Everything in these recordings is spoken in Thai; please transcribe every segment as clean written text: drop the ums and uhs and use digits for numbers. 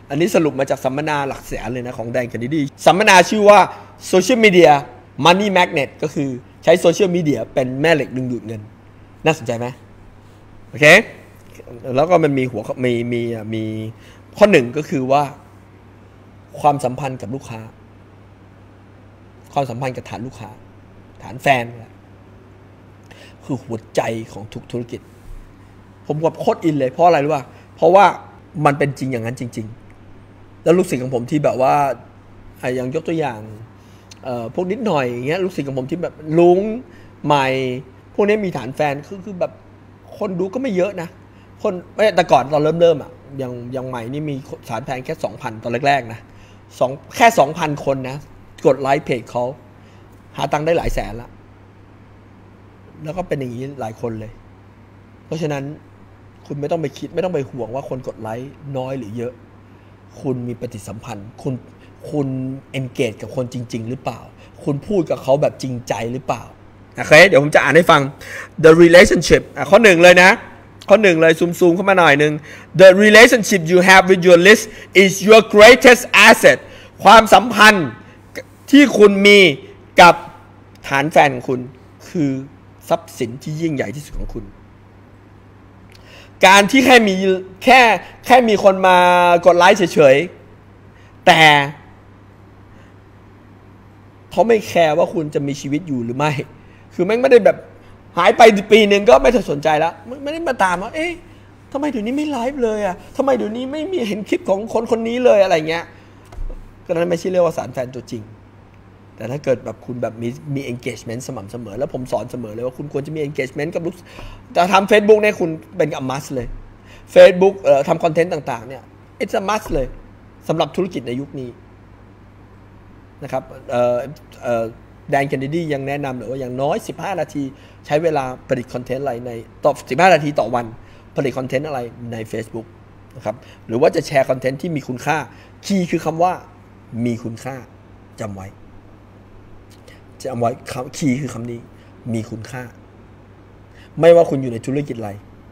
อันนี้สรุปมาจากสัมมนาหลักแสนเลยนะของแดน เคนเนดีสัมมนาชื่อว่า Social Media Money Magnet ก็คือใช้โซเชียลมีเดียเป็นแม่เหล็กดึงดูดเงินน่าสนใจไหมโอเคแล้วก็มันมีมีข้อหนึ่งก็คือว่าความสัมพันธ์กับลูกค้าความสัมพันธ์กับฐานลูกค้าฐานแฟนคือหัวใจของทุกธุรกิจผมกับโคตรอินเลยเพราะอะไรรู้ป่ะเพราะว่ามันเป็นจริงอย่างนั้นจริงๆแล้วลูกศิษย์ของผมที่แบบว่าอย่างยกตัวอย่างพวกนิดหน่อยอย่างเงี้ยลูกศิษย์ของผมที่แบบลุงใหม่พวกนี้มีฐานแฟนคือแบบคนดูก็ไม่เยอะนะคนแต่ก่อนตอนเริ่มอ่ะอย่างใหม่นี่มีฐานแฟนแค่ 2,000 ตอนแรกๆนะแค่ 2,000 คนนะกดไลค์เพจเขาหาตังค์ได้หลายแสนละแล้วก็เป็นอย่างนี้หลายคนเลยเพราะฉะนั้นคุณไม่ต้องไปคิดไม่ต้องไปห่วงว่าคนกดไลค์น้อยหรือเยอะคุณมีปฏิสัมพันธ์คุณ engage กับคนจริงๆหรือเปล่าคุณพูดกับเขาแบบจริงใจหรือเปล่าโอเคเดี๋ยวผมจะอ่านให้ฟัง the relationship ข้อหนึ่งเลยนะข้อหนึ่งเลยซูมเข้ามาหน่อยนึง the relationship you have with your list is your greatest asset ความสัมพันธ์ที่คุณมีกับฐานแฟนของคุณคือทรัพย์สินที่ยิ่งใหญ่ที่สุดของคุณการที่แค่มีคนมากดไลค์เฉยๆแต่เขาไม่แคร์ว่าคุณจะมีชีวิตอยู่หรือไม่คือแม่งไม่ได้แบบหายไปปีนึงก็ไม่สนใจแล้วไม่ได้มาตามว่าเอ๊ะทำไมเดี๋ยวนี้ไม่ไลฟ์เลยอ่ะทำไมเดี๋ยวนี้ไม่มีเห็นคลิปของคนนี้เลยอะไรเงี้ยก็นั้นไม่ใช่เรียกว่าสารแฟนตัวจริงแต่ถ้าเกิดแบบคุณแบบมี engagement สม่ำเสมอแล้วผมสอนเสมอเลยว่าคุณควรจะมี engagement กับลูกแต่ทำ Facebook เนี่ยคุณเป็นa must เลย Facebook ทำคอนเทนต์ต่างๆเนี่ย it's a must เลยสำหรับธุรกิจในยุคนี้นะครับแดน เคนเนดียังแนะนำเลยว่าอย่างน้อย15นาทีใช้เวลาผลิตคอนเทนต์อะไรในต่อ15นาทีต่อวันผลิตคอนเทนต์อะไรใน Facebook นะครับหรือว่าจะแชร์คอนเทนต์ที่มีคุณค่าคีย์คือคำว่ามีคุณค่าจำไว้คีย์คือคำนี้มีคุณค่าไม่ว่าคุณอยู่ในธุรกิจอะไร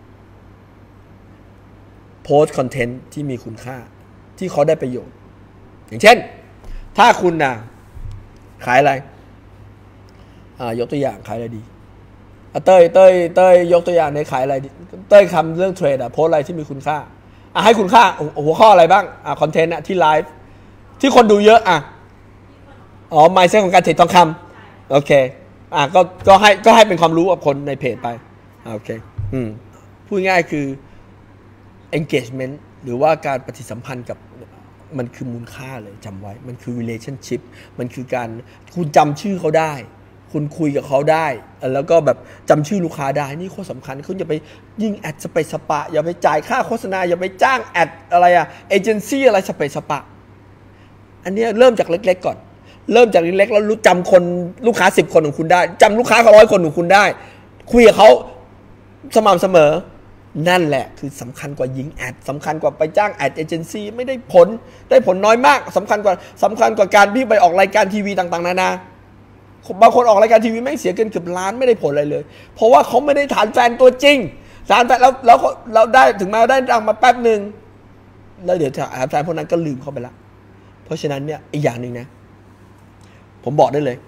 โพสต์คอนเทนต์ที่มีคุณค่าที่เขาได้ประโยชน์อย่างเช่นถ้าคุณขายอะไรยกตัวอย่างขายอะไรดีเต้ยยกตัวอย่างในขายอะไรดีเต้ยคำเรื่องเทรดโพสอะไรที่มีคุณค่าให้คุณค่าหัวข้ออะไรบ้างคอนเทนต์ที่ไลฟ์ที่คนดูเยอะmindset ของการเทรดทองคำโอเคก็ให้เป็นความรู้กับคนในเพจไปโอเคพูดง่ายคือ engagement หรือว่าการปฏิสัมพันธ์กับมันคือมูลค่าเลยจำไว้มันคือ relationship มันคือการคุณจำชื่อเขาได้คุณคุยกับเขาได้แล้วก็แบบจำชื่อลูกค้าได้นี่ข้อสำคัญคุณอย่าไปยิ่งแอดสเปซสปะอย่าไปจ่ายค่าโฆษณาอย่าไปจ้างแอดอะไรเอเจนซี่อะไรสเปซสปะอันนี้เริ่มจากเล็กๆก่อนเริ่มจากเล็กๆแล้วรู้จำคนลูกค้า10คนของคุณได้จำลูกค้า100คนของคุณได้คุยกับเขาสม่ำเสมอนั่นแหละคือสำคัญกว่ายิงแอดสำคัญกว่าไปจ้างแอดเอเจนซี่ไม่ได้ผลน้อยมากสำคัญกว่าการพี่ไปออกรายการทีวีต่างๆนานาบางคนออกรายการทีวีไม่เสียเกินเกือบล้านไม่ได้ผลอะไรเลยเพราะว่าเขาไม่ได้ฐานแฟนตัวจริงฐานแฟนแล้วเราได้ถึงมาได้ดังมาแป๊บนึงแล้วเดี๋ยวฐานแฟนพวกนั้นก็ลืมเข้าไปละเพราะฉะนั้นเนี่ยอีกอย่างนึงนะผมบอกได้เลย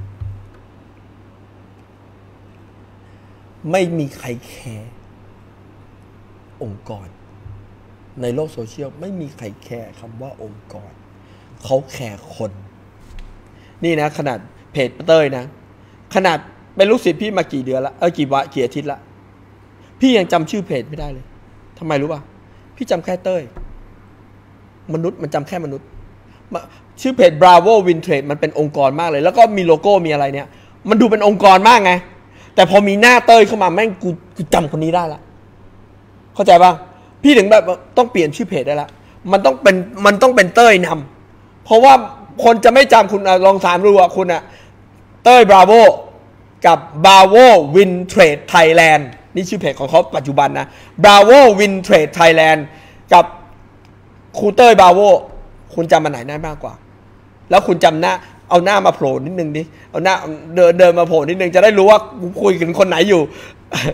ไม่มีใครแคร์องค์กรในโลกโซเชียลไม่มีใครแคร์คำว่าองค์กรเขาแคร์คนนี่นะขนาดเพจเต้ยนะขนาดเป็นลูกศิษย์พี่มากี่เดือนละกี่อาทิตย์ละพี่ยังจำชื่อเพจไม่ได้เลยทำไมรู้ป่ะพี่จำแค่เต้ยมนุษย์มันจำแค่มนุษย์ชื่อเพจ Bravo Win Trade มันเป็นองค์กรมากเลยแล้วก็มีโลโก้มีอะไรเนี่ยมันดูเป็นองค์กรมากไงแต่พอมีหน้าเต้ยเข้ามาแม่งกูจำคนนี้ได้ละเข้าใจป่ะพี่ถึงแบบต้องเปลี่ยนชื่อเพจได้ละมันต้องเป็นเต้ยนำเพราะว่าคนจะไม่จำคุณลองถามดูว่าคุณเต้ย Bravo กับ Bravo Win Trade Thailand นี่ชื่อเพจของเขาปัจจุบันนะ Bravo Win Trade Thailand กับครูเต้ย Bravo คุณจำมันไหนได้มากกว่าแล้วคุณจำหน้าเอาหน้ามาโผล่นิดนึงดิเอาหน้าเดินมาโผล่นิดนึงจะได้รู้ว่าคุยกับคนไหนอยู่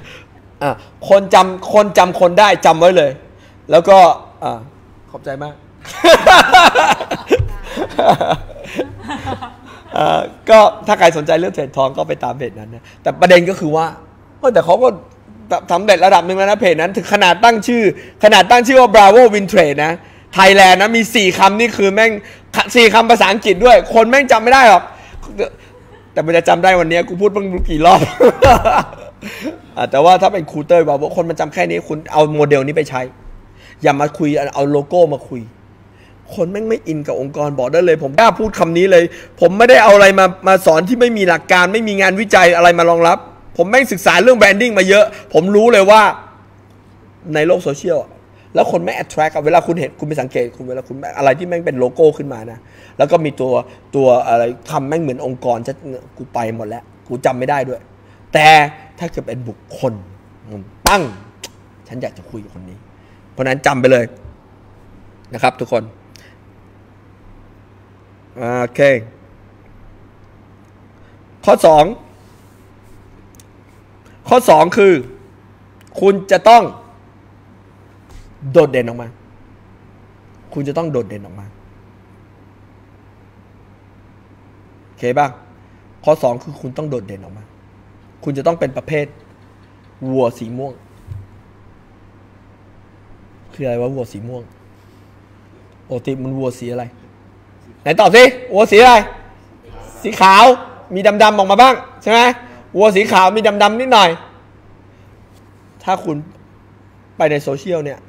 คนจำคนได้จำไว้เลยแล้วก็ขอบใจมากก็ถ้าใครสนใจเรื่องเทรดทองก็ไปตามเพจนั้นนะแต่ประเด็นก็คือว่าแต่เขาก็ทำเร็จระดับหนึ่งแล้วนะเพจนั้นถึงขนาดตั้งชื่อว่า Bravo Win Trade นะไทยแลนด์นะมี4คำนี่คือแม่ง4คำภาษาอังกฤษด้วยคนแม่งจำไม่ได้หรอกแต่มันจะจำได้วันนี้กูพูดเพิ่งกี่รอบ แต่ว่าถ้าเป็นครูเต้ยบอกว่าคนมันจำแค่นี้คุณเอาโมเดลนี้ไปใช้อย่ามาคุยเอาโลโก้มาคุยคนแม่งไม่อินกับองค์กรบอกได้เลยผมกล้าพูดคำนี้เลยผมไม่ได้เอาอะไรมาสอนที่ไม่มีหลักการไม่มีงานวิจัยอะไรมารองรับผมแม่งศึกษาเรื่องแบรนดิ้งมาเยอะผมรู้เลยว่าในโลกโซเชียลแล้วคนไม่ attract เวลาคุณเห็นคุณไปสังเกตคุณเวลาคุณอะไรที่แม่งเป็นโลโก้ขึ้นมานะแล้วก็มีตัวอะไรคำแม่งเหมือนองค์กรจะกูไปหมดแล้วกูจำไม่ได้ด้วยแต่ถ้าเกิดเป็นบุคคลปั้งฉันอยากจะคุยกับคนนี้เพราะนั้นจำไปเลยนะครับทุกคนโอเคข้อ2คือคุณจะต้องโดดเด่นออกมาคุณจะต้องโดดเด่นออกมาโอเคป่ะข้อ2คือคุณต้องโดดเด่นออกมาคุณจะต้องเป็นประเภทวัวสีม่วงคืออะไรวะวัวสีม่วงปกติมันวัวสีอะไรไหนตอบสิวัวสีอะไรสีขาวมีดำๆออกมาบ้างใช่ไหมวัวสีขาวมีดำๆนิดหน่อยถ้าคุณไปในโซเชียลเนี่ย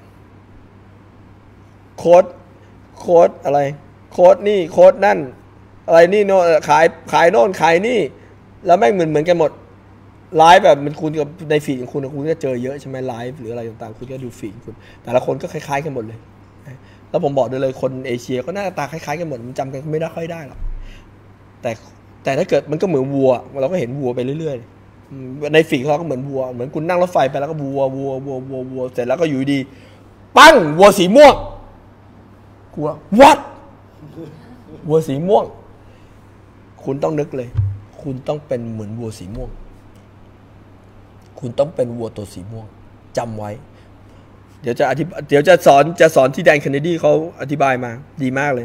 โค้ดอะไรโค้ดนี่โค้ดนั่นอะไรนี่โน่ขายโน่นขายนี่แล้วแม่งเหมือนกันหมดไลฟ์แบบมันคุณกับในฟีดของคุณก็เจอเยอะใช่ไหมไลฟ์หรืออะไรต่างๆคุณก็ดูฟีดคุณแต่ละคนก็คล้ายๆกันหมดเลยแล้วผมบอกเลยคนเอเชียก็หน้าตาคล้ายๆกันหมดมันจำกันไม่ได้ค่อยได้หรอกแต่ถ้าเกิดมันก็เหมือนวัวเราก็เห็นวัวไปเรื่อยๆในฟีดเขาก็เหมือนวัวเหมือนคุณนั่งรถไฟไปแล้วก็วัวเสร็จแล้วก็อยู่ดีปั้งวัวสีม่วงกลัว what วัวสีม่วงคุณต้องนึกเลยคุณต้องเป็นเหมือนวัวสีม่วงคุณต้องเป็นวัวตัวสีม่วงจำไว้เดี๋ยวจะสอนที่แดนเคนเนดีเขาอธิบายมาดีมากเลย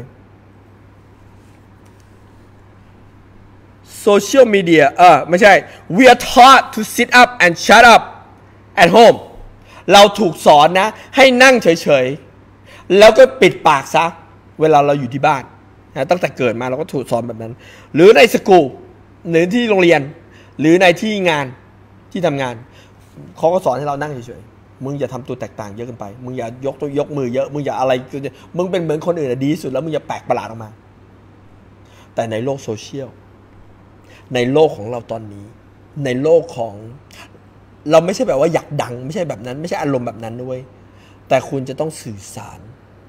โซเชียลมีเดียไม่ใช่ we are taught to sit up and shut up at home เราถูกสอนนะให้นั่งเฉยๆแล้วก็ปิดปากซะเวลาเราอยู่ที่บ้านนะตั้งแต่เกิดมาเราก็ถูกสอนแบบนั้นหรือในสกูลหรือที่โรงเรียนหรือในที่งานที่ทำงานเขาก็สอนให้เรานั่งเฉยๆมึงอย่าทำตัวแตกต่างเยอะเกินไปมึงอย่ายกมือเยอะมึงอย่าอะไรมึงเป็นเหมือนคนอื่นดีที่สุดแล้วมึงอย่าแปลกประหลาดออกมาแต่ในโลกโซเชียลในโลกของเราตอนนี้ในโลกของเราไม่ใช่แบบว่าอยากดังไม่ใช่แบบนั้นไม่ใช่อารมณ์แบบนั้นด้วยแต่คุณจะต้องสื่อสาร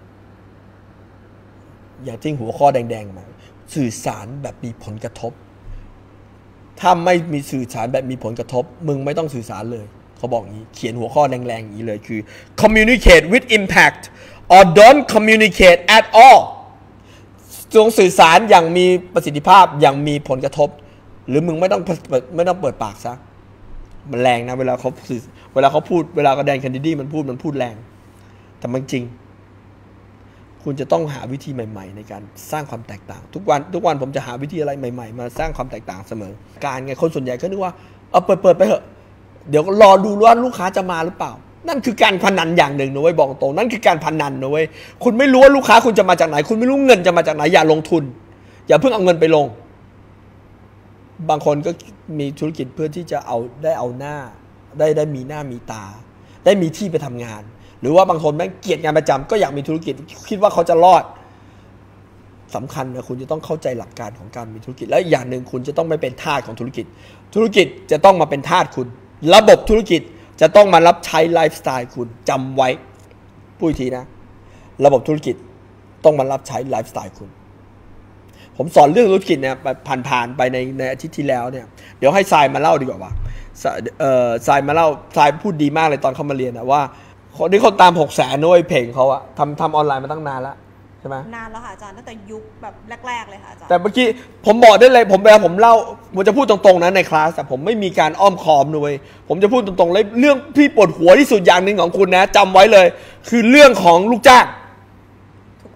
อย่างที่หัวข้อแดงๆมาสื่อสารแบบมีผลกระทบถ้าไม่มีสื่อสารแบบมีผลกระทบมึงไม่ต้องสื่อสารเลยเขาบอกอย่างนี้เขียนหัวข้อแรงๆอย่างนี้เลยคือ communicate with impact or don't communicate at all จงสื่อสารอย่างมีประสิทธิภาพอย่างมีผลกระทบหรือมึงไม่ต้องเปิดปากซะมันแรงนะเวลาเขาพูดเวลาก็แดนแคนดิดีมันพูดแรงแต่มันจริงคุณจะต้องหาวิธีใหม่ๆในการสร้างความแตกต่างทุกวันผมจะหาวิธีอะไรใหม่ๆมาสร้างความแตกต่างเสมอการไงคนส่วนใหญ่ก็นึกว่าเปิดไปเถอะเดี๋ยวรอดูว่าลูกค้าจะมาหรือเปล่านั่นคือการพนันอย่างหนึ่งนะเว้ยบอกตรงนั่นคือการพนันนะเว้ยคุณไม่รู้ว่าลูกค้าคุณจะมาจากไหนคุณไม่รู้เงินจะมาจากไหนอย่าลงทุนอย่าเพิ่งเอาเงินไปลงบางคนก็มีธุรกิจเพื่อที่จะเอาหน้าได้มีหน้ามีตาได้มีที่ไปทำงานหรือว่าบางคนแม่งเกลียดงานประจำก็อยากมีธุรกิจคิดว่าเขาจะรอดสำคัญนะคุณจะต้องเข้าใจหลักการของการมีธุรกิจและอย่างหนึ่งคุณจะต้องไม่เป็นทาสของธุรกิจจะต้องมาเป็นทาสคุณระบบธุรกิจจะต้องมารับใช้ไลฟ์สไตล์คุณจำไว้พูดอีกทีนะระบบธุรกิจต้องมารับใช้ไลฟ์สไตล์คุณผมสอนเรื่องธุรกิจเนี่ยผ่านไปในอาทิตย์ที่แล้วเนี่ยเดี๋ยวให้ทรายมาเล่าดีกว่าทรายมาเล่าทรายพูดดีมากเลยตอนเขามาเรียนนะว่าคนที่เขาตาม600,000ด้วยเพลงเขาอะทำออนไลน์มาตั้งนานแล้วใช่ไหมนานแล้วค่ะอาจารย์ตั้งแต่ยุคแบบแรกๆเลยค่ะอาจารย์แต่เมื่อกี้ผมบอกได้เลยเวลาผมเล่าผมจะพูดตรงๆนะในคลาสแต่ผมไม่มีการอ้อมค้อมด้วยผมจะพูดตรงๆเลยเรื่องที่ปวดหัวที่สุดอย่างหนึ่งของคุณนะจำไว้เลยคือเรื่องของลูกจ้าง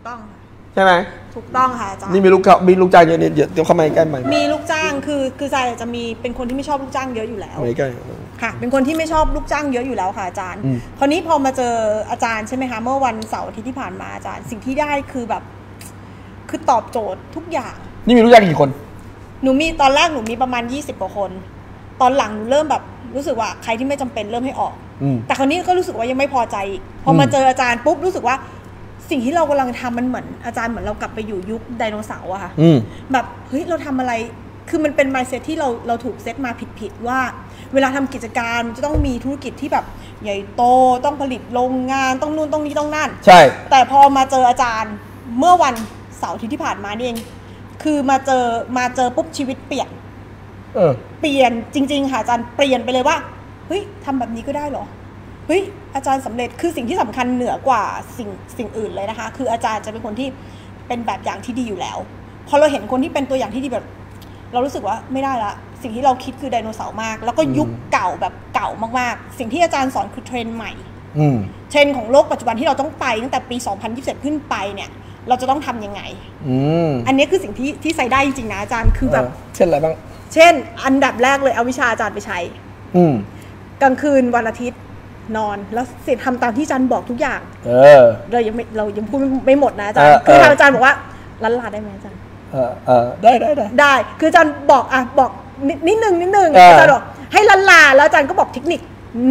ต้องใช่ไหมถูกต้องค่ะอาจารย์นี่มีลูกจ้างเยอะเนี่ยเดี๋ยวเข้ามาใกล้ใหม่มีลูกจ้างคือใจจะมีเป็นคนที่ไม่ชอบลูกจ้างเยอะอยู่แล้วไม่ใกล้ค่ะเป็นคนที่ไม่ชอบลูกจ้างเยอะอยู่แล้วค่ะอาจารย์คราวนี้พอมาเจออาจารย์ใช่ไหมคะเมื่อวันเสาร์อาทิตย์ที่ผ่านมาอาจารย์สิ่งที่ได้คือแบบคือตอบโจทย์ทุกอย่างนี่มีลูกจ้างกี่คนหนูมีตอนแรกหนูมีประมาณ20 กว่าคนตอนหลังหนูเริ่มแบบรู้สึกว่าใครที่ไม่จำเป็นเริ่มให้ออกแต่คราวนี้ก็รู้สึกว่ายังไม่พอใจพอมาเจออาจารย์ปุ๊บรู้สึกว่าสิ่งที่เรากำลังทำมันเหมือนอาจารย์เหมือนเรากลับไปอยู่ยุคไดโนเสาร์อะค่ะแบบเฮ้ยเราทำอะไรคือมันเป็น mindset ที่เราถูกเซตมาผิดว่าเวลาทำกิจการมันจะต้องมีธุรกิจที่แบบใหญ่โตต้องผลิตโรงงานต้องนู่นต้องนี้ต้องนั่นใช่แต่พอมาเจออาจารย์เมื่อวันเสาร์ที่ผ่านมานี่เองคือมาเจอปุ๊บชีวิตเปลี่ยนเปลี่ยนจริงๆค่ะอาจารย์เปลี่ยนไปเลยว่าเฮ้ยทำแบบนี้ก็ได้เหรอเฮ้ยอาจารย์สำเร็จคือสิ่งที่สำคัญเหนือกว่าสิ่งอื่นเลยนะคะคืออาจารย์จะเป็นคนที่เป็นแบบอย่างที่ดีอยู่แล้วพอเราเห็นคนที่เป็นตัวอย่างที่ดีแบบเรารู้สึกว่าไม่ได้ละสิ่งที่เราคิดคือไดโนเสาร์มากแล้วก็ยุคเก่าแบบเก่ามากๆสิ่งที่อาจารย์สอนคือเทรนด์ใหม่เทรนด์ของโลกปัจจุบันที่เราต้องไปตั้งแต่ปี2027ขึ้นไปเนี่ยเราจะต้องทำยังไงอันนี้คือสิ่งที่ใส่ได้จริงๆนะอาจารย์คือแบบเช่นอะไรบ้างเช่นอันดับแรกเลยเอาวิชาอาจารย์ไปใช้กลางคืนวันอาทิตย์นอนแล้วเสร็จทำตามที่อาจารย์บอกทุกอย่างเรายังพูดไม่หมดนะอาจารย์คือทางอาจารย์บอกว่าลันลาได้ไหมอาจารย์ได้คืออาจารย์บอกนิดนึงอาจารย์บอกให้ลันลาแล้วอาจารย์ก็บอกเทคนิค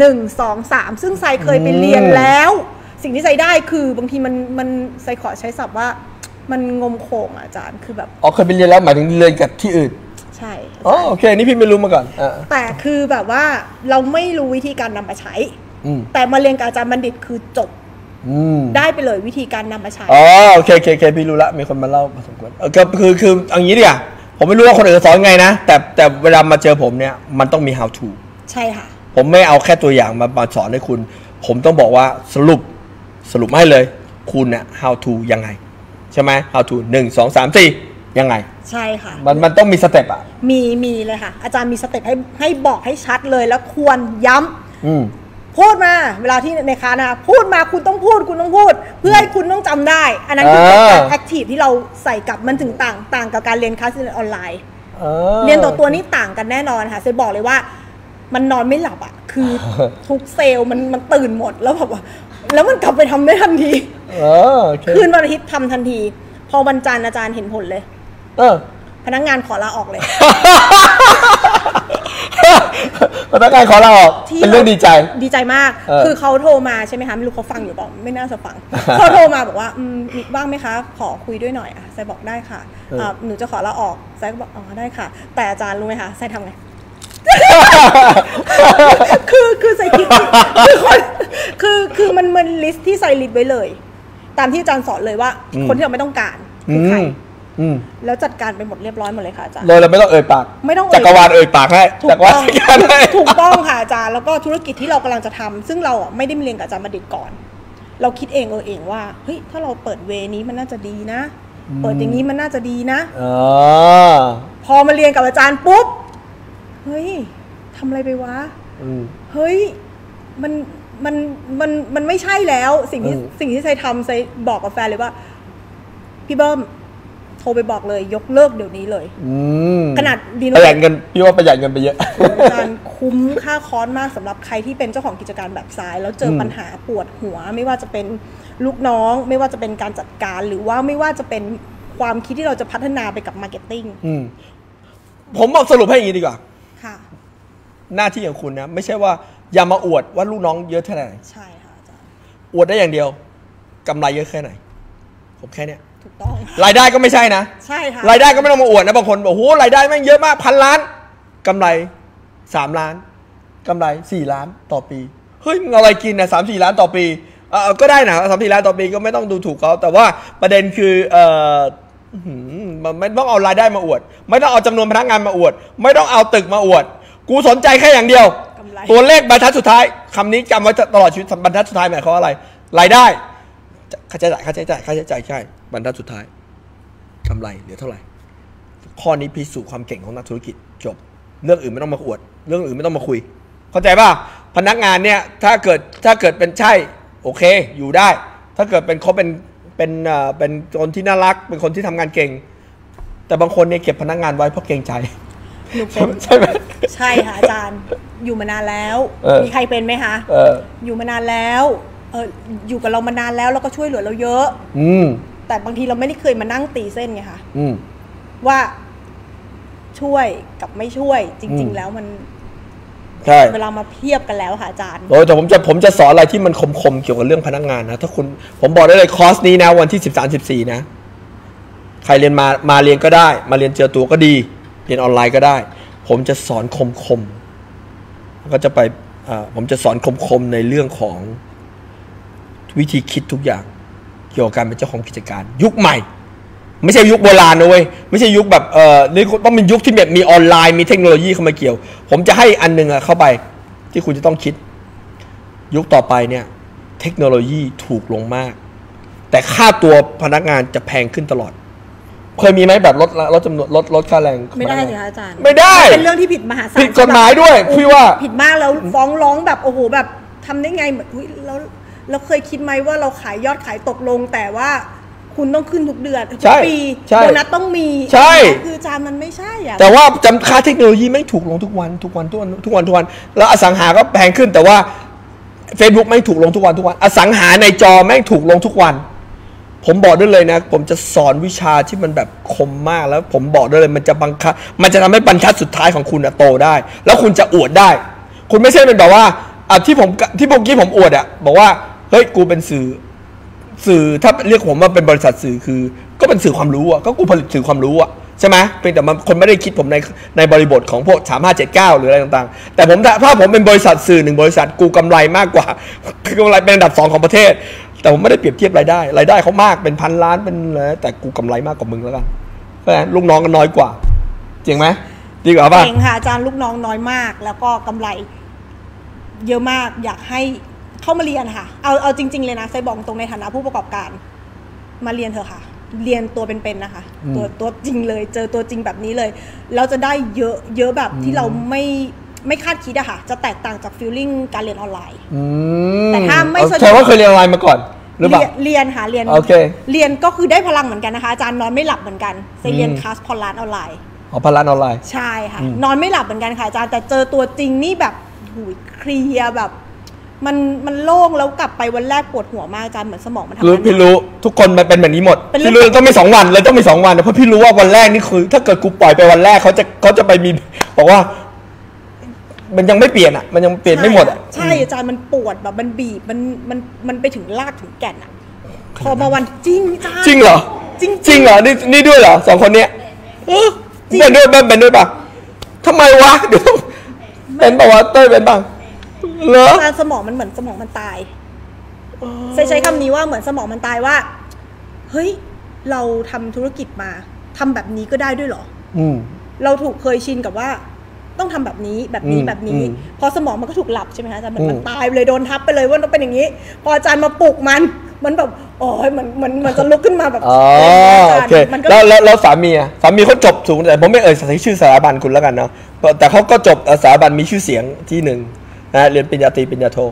1 2 3ซึ่งไซเคยไปเรียนแล้วสิ่งที่ไซได้คือบางทีมันไซขอใช้ศัพท์ว่ามันงมโขงอาจารย์คือแบบเคยไปเรียนแล้วหมายถึงเรียนกับที่อื่นใช่โอเคนี่พี่ไม่รู้มาก่อนแต่คือแบบว่าเราไม่รู้วิธีการนำมาใช้แต่มาเรียนกับอาจารย์บัณฑิตคือจบได้ไปเลยวิธีการนำมาใช้โอเคพี่รู้ละมีคนมาเล่าผสมกันก็คืออย่างนี้ดิอ่ะผมไม่รู้ว่าคนอื่นสอนไงนะแต่เวลามาเจอผมเนี่ยมันต้องมี how to ใช่ค่ะผมไม่เอาแค่ตัวอย่างมาสอนให้คุณผมต้องบอกว่าสรุปให้เลยคุณเนี่ย how to ยังไงใช่ไหม how to 1 2 3 4ยังไงใช่ค่ะมันต้องมีสเต็ปอ่ะมีเลยค่ะอาจารย์มีสเต็ปให้บอกให้ชัดเลยแล้วควรย้ำพูดมาเวลาที่ในคลาสนะพูดมาคุณต้องพูดเพื่อให้คุณต้องจำได้อันนั้นคือการแอคทีฟที่เราใส่กับมันถึงต่างกับการเรียนคลาสออนไลน์เรียนตัวนี้ต่างกันแน่นอนค่ะเซยบอกเลยว่ามันนอนไม่หลับอ่ะคือทุกเซลล์มันตื่นหมดแล้วแบบว่าแล้วมันกลับไปทำได้ทันทีคืนวันอาทิตย์ทำทันทีพอวันจันทร์อาจารย์เห็นผลเลยพนักงานขอลาออกเลยพนักงานขอลาออกเป็นเรื่องดีใจมากคือเขาโทรมาใช่ไหมคะไม่รู้เขาฟังอยู่เปล่าไม่น่าจะฟังเขาโทรมาบอกว่าว่างไหมคะขอคุยด้วยหน่อยไซบอกได้ค่ะหนูจะขอลาออกไซก็บอกได้ค่ะแต่อาจารย์รู้ไหมคะไซทำไงคือไซคิดคือมันลิสต์ที่ไซลิสต์ไว้เลยตามที่อาจารย์สอนเลยว่าคนที่เราไม่ต้องการคือใครแล้วจัดการไปหมดเรียบร้อยหมดเลยค่ะอาจารย์เราไม่ต้องเอ่ยปากไม่ต้องจักรวาลเอ่ยปากให้ถูกต้องค่ะอาจารย์แล้วก็ธุรกิจที่เรากำลังจะทำซึ่งเราไม่ได้เรียนกับอาจารย์บัณฑิตก่อนเราคิดเองว่าเฮ้ยถ้าเราเปิดเวนี้มันน่าจะดีนะเปิดอย่างนี้มันน่าจะดีนะพอมาเรียนกับอาจารย์ปุ๊บเฮ้ยทำอะไรไปวะเฮ้ยมันไม่ใช่แล้วสิ่งที่ไซทำไซบอกกับแฟนเลยว่าพี่เบิ้มโทรไปบอกเลยยกเลิกเดี๋ยวนี้เลยขนาดประหยัดเงินพี่ว่าประหยัดเงินไปเยอะการคุ้มค่าคอร์สมากสำหรับใครที่เป็นเจ้าของกิจการแบบซ้ายแล้วเจอปัญหาปวดหัวไม่ว่าจะเป็นลูกน้องไม่ว่าจะเป็นการจัดการหรือว่าไม่ว่าจะเป็นความคิดที่เราจะพัฒนาไปกับมาร์เก็ตติ้งผมบอกสรุปให้อย่างนี้ดีกว่าค่ะหน้าที่ของคุณนะไม่ใช่ว่าอย่ามาอวดว่าลูกน้องเยอะแค่ไหนใช่ค่ะอาจารย์อวดได้อย่างเดียวกำไรเยอะแค่ไหนผมแค่เนี้ยถูกต้องรายได้ก็ไม่ใช่นะใช่ค่ะรายได้ก็ไม่ต้องมาอวดนะบางคนบอกโหรายได้แม่งเยอะมาก1,000 ล้านกำไร3 ล้านกำไร4 ล้านต่อปีเฮ้ยมึงอะไรกินนะ3-4 ล้านต่อปีก็ได้นะ3-4 ล้านต่อปีก็ไม่ต้องดูถูกเขาแต่ว่าประเด็นคือไม่ต้องเอารายได้มาอวดไม่ต้องเอาจำนวนพนักงานมาอวดไม่ต้องเอาตึกมาอวดกูสนใจแค่อย่างเดียวตัวเลขบรรทัดสุดท้ายคำนี้จำไว้ตลอดชีวิตบรรทัดสุดท้ายหมายความว่าอะไรรายได้ค่าใช้จ่ายใช่บรรทัดสุดท้ายกำไรเหลือเท่าไหร่ข้อนี้พิสูจน์ความเก่งของนักธุรกิจจบเรื่องอื่นไม่ต้องมาอวดเรื่องอื่นไม่ต้องมาคุยเข้าใจป่ะพนักงานเนี่ยถ้าเกิดเป็นใช่โอเคอยู่ได้ถ้าเกิดเป็นเขาเป็นเป็นคนที่น่ารักเป็นคนที่ทำงานเก่งแต่บางคนเนี่ยเก็บพนักงานไว้เพราะเกรงใจใช่ไหมใช่ค่ะอาจารย์อยู่มานานแล้วมีใครเป็นไหมคะอยู่มานานแล้วอยู่กับเรามานานแล้วแล้วก็ช่วยเหลือเราเยอะแต่บางทีเราไม่ได้เคยมานั่งตีเส้นไงคะว่าช่วยกับไม่ช่วยจริงๆแล้วมันใช่เวลามาเทียบกันแล้วค่ะอาจารย์แต่ผมจะสอนอะไรที่มันคมๆเกี่ยวกับเรื่องพนักงานนะถ้าคุณผมบอกได้เลยคอร์สนี้นะวันที่13-14นะใครเรียนมาเรียนก็ได้มาเรียนเจอตัวก็ดีเรียนออนไลน์ก็ได้ผมจะสอนคมๆก็จะไปผมจะสอนคมๆในเรื่องของวิธีคิดทุกอย่างเกี่ยวกับการเป็นเจ้าของกิจการยุคใหม่ไม่ใช่ยุคโบราณนะเว้ยไม่ใช่ยุคแบบนี่ต้องเป็นยุคที่แบบมีออนไลน์มีเทคโนโลยีเข้ามาเกี่ยวผมจะให้อันนึงเข้าไปที่คุณจะต้องคิดยุคต่อไปเนี่ยเทคโนโลยีถูกลงมากแต่ค่าตัวพนักงานจะแพงขึ้นตลอดเคยมีไหมแบบลดจำนวนลดค่าแรงไม่ได้เลยอาจารย์ไม่ได้เป็นเรื่องที่ผิดมหาศาลผิดกฎหมายด้วยพี่ว่าผิดมากแล้วฟ้องร้องแบบโอ้โหแบบทำได้ไงเหมือนแล้วเราเคยคิดไหมว่าเราขายยอดขายตกลงแต่ว่าคุณต้องขึ้นทุกเดือนทุกปีโบนัสต้องมีใช่คือจานมันไม่ใช่อะแต่ว่าจำค่าเทคโนโลยีไม่ถูกลงทุกวันแล้วอสังหาก็แพงขึ้นแต่ว่า Facebook ไม่ถูกลงทุกวันอสังหาในจอไม่ถูกลงทุกวันผมบอกได้เลยนะผมจะสอนวิชาที่มันแบบคมมากแล้วผมบอกได้เลยมันจะบังคับมันจะทำให้บรรทัดสุดท้ายของคุณโตได้แล้วคุณจะอวดได้คุณไม่ใช่เป็นแบบว่าที่ผมอวดบอกว่าเฮ้ยกูเป็นสื่อถ้าเรียกผมว่าเป็นบริษัทสื่อคือก็เป็นสื่อความรู้ก็กูผลิตสื่อความรู้ใช่ไหมเป็นแต่คนไม่ได้คิดผมในบริบทของพวก3579หรืออะไรต่างๆแต่ถ้าผมเป็นบริษัทสื่อ1บริษัทกูกำไรมากกว่าคือกำไรเป็นอันดับ2ของประเทศแต่ผมไม่ได้เปรียบเทียบรายได้เขามากเป็นพันล้านเป็นอะไรแต่กูกำไรมากกว่ามึงแล้วกันเพราะฉะนั้นลูกน้องกันน้อยกว่าจริงไหมดีกว่าป่ะจริงค่ะอาจารย์ลูกน้องน้อยมากแล้วก็กำไรเยอะมากอยากให้เข้ามาเรียนค่ะเอาจริงๆเลยนะไซบอกตรงในฐานะผู้ประกอบการมาเรียนเถอะค่ะเรียนตัวเป็นๆนะคะตัวจริงเลยเจอตัวจริงแบบนี้เลยเราจะได้เยอะแบบที่เราไม่คาดคิดอะค่ะจะแตกต่างจากฟีลลิ่งการเรียนออนไลน์แต่ถ้าไม่แสดงว่าเคยเรียนออนไลน์มาก่อนหรือเปล่าเรียนค่ะเรียนเรียนก็คือได้พลังเหมือนกันนะคะอาจารย์นอนไม่หลับเหมือนกันไซเรียนคลาสพอลานออนไลน์พอลานออนไลน์ใช่ค่ะนอนไม่หลับเหมือนกันค่ะอาจารย์แต่เจอตัวจริงนี่แบบหูเคลียร์แบบมันโล่งแล้วกลับไปวันแรกปวดหัวมากอาจารย์เหมือนสมองมันทำงานพี่รู้ทุกคนมันเป็นแบบนี้หมดพี่รู้ต้องมี2 วันเลยต้องมี2 วันเพราะพี่รู้ว่าวันแรกนี่คือถ้าเกิดกูปล่อยไปวันแรกเขาจะไปมีบอกว่ามันยังไม่เปลี่ยนมันยังเปลี่ยนไม่หมดใช่อาจารย์มันปวดแบบมันบีบมันไปถึงรากถึงแก่นพอมาวันจริงอาจารย์จริงเหรอจริงเหรอนี่ด้วยเหรอ2 คนเนี้ยเป็นด้วยป่ะทำไมวะเดี๋ยวเป็นป่ะวะเต้ยเป็นบ้างการสมองมันเหมือนสมองมันตายใช้คำนี้ว่าเหมือนสมองมันตายว่าเฮ้ยเราทำธุรกิจมาทำแบบนี้ก็ได้ด้วยเหรอเราถูกเคยชินกับว่าต้องทำแบบนี้พอสมองมันก็ถูกหลับใช่ไหมคะอาจารย์มันตายเลยโดนทับไปเลยว่าต้องเป็นอย่างนี้พออาจารย์มาปลุกมันแบบโอ้ยมันจะลุกขึ้นมาแบบโอเคแล้วสามีเขาจบสูงแต่ผมไม่ชื่อสถาบันคุณแล้วกันเนาะแต่เขาก็จบสถาบันมีชื่อเสียงที่1นะเรียนปริญญาตรีปริญญาโท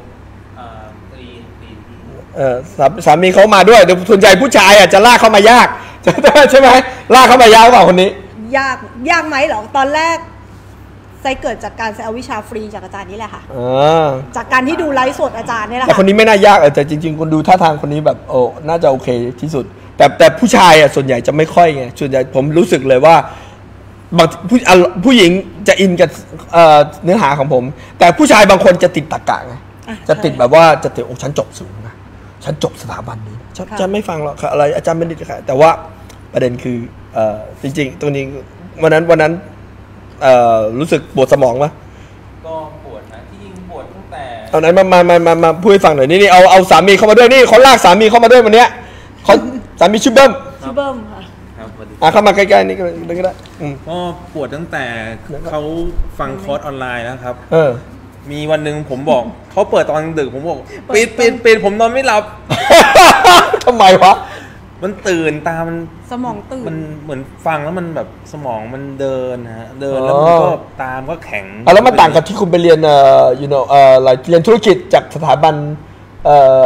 สามีเขามาด้วยส่วนใหญ่ผู้ชายจะลากเข้ามายากใช่ไหมลากเข้ามายากเปล่าคนนี้ยากไหมหรอตอนแรกไซเกิดจากการเอาวิชาฟรีจากอาจารย์นี่แหละค่ะจากการที่ดูไลฟ์สดอาจารย์นี่แหละแต่คนนี้ไม่น่ายากแต่จริงๆคนดูท่าทางคนนี้แบบน่าจะโอเคที่สุดแต่ผู้ชายส่วนใหญ่จะไม่ค่อยไงส่วนใหญ่ผมรู้สึกเลยว่าบางผู้หญิงจะอินกับเนื้อหาของผมแต่ผู้ชายบางคนจะติดตรรกะไงจะติดแบบว่าจะติดฉันจบสูงนะฉันจบสถาบันนี้ฉันไม่ฟังหรอกอะไรอาจารย์ไม่ได้ค่ะแต่ว่าประเด็นคือจริงๆตรงนี้วันนั้นรู้สึกปวดสมองปะก็ปวดนะที่ยิงปวดตั้งแต่เอาไหนมาพูดให้ฟังหน่อยนี่เอาสามีเข้ามาด้วยนี่เขาลากสามีเข้ามาด้วยวันเนี้ยเขาสามีชื่อเบิ้มค่ะเข้ามาใกล้ๆนี่ก็ได้ก็ปวดตั้งแต่เขาฟังคอร์สออนไลน์นะครับมีวันหนึ่งผมบอกเขาเปิดตอนดึกผมบอกปิดผมนอนไม่หลับทำไมวะมันตื่นตามันสมองตื่นมันเหมือนฟังแล้วมันแบบสมองมันเดินแล้วมันก็ตามก็แข็งแล้วมันต่างกับที่คุณไปเรียนเรียนธุรกิจจากสถาบัน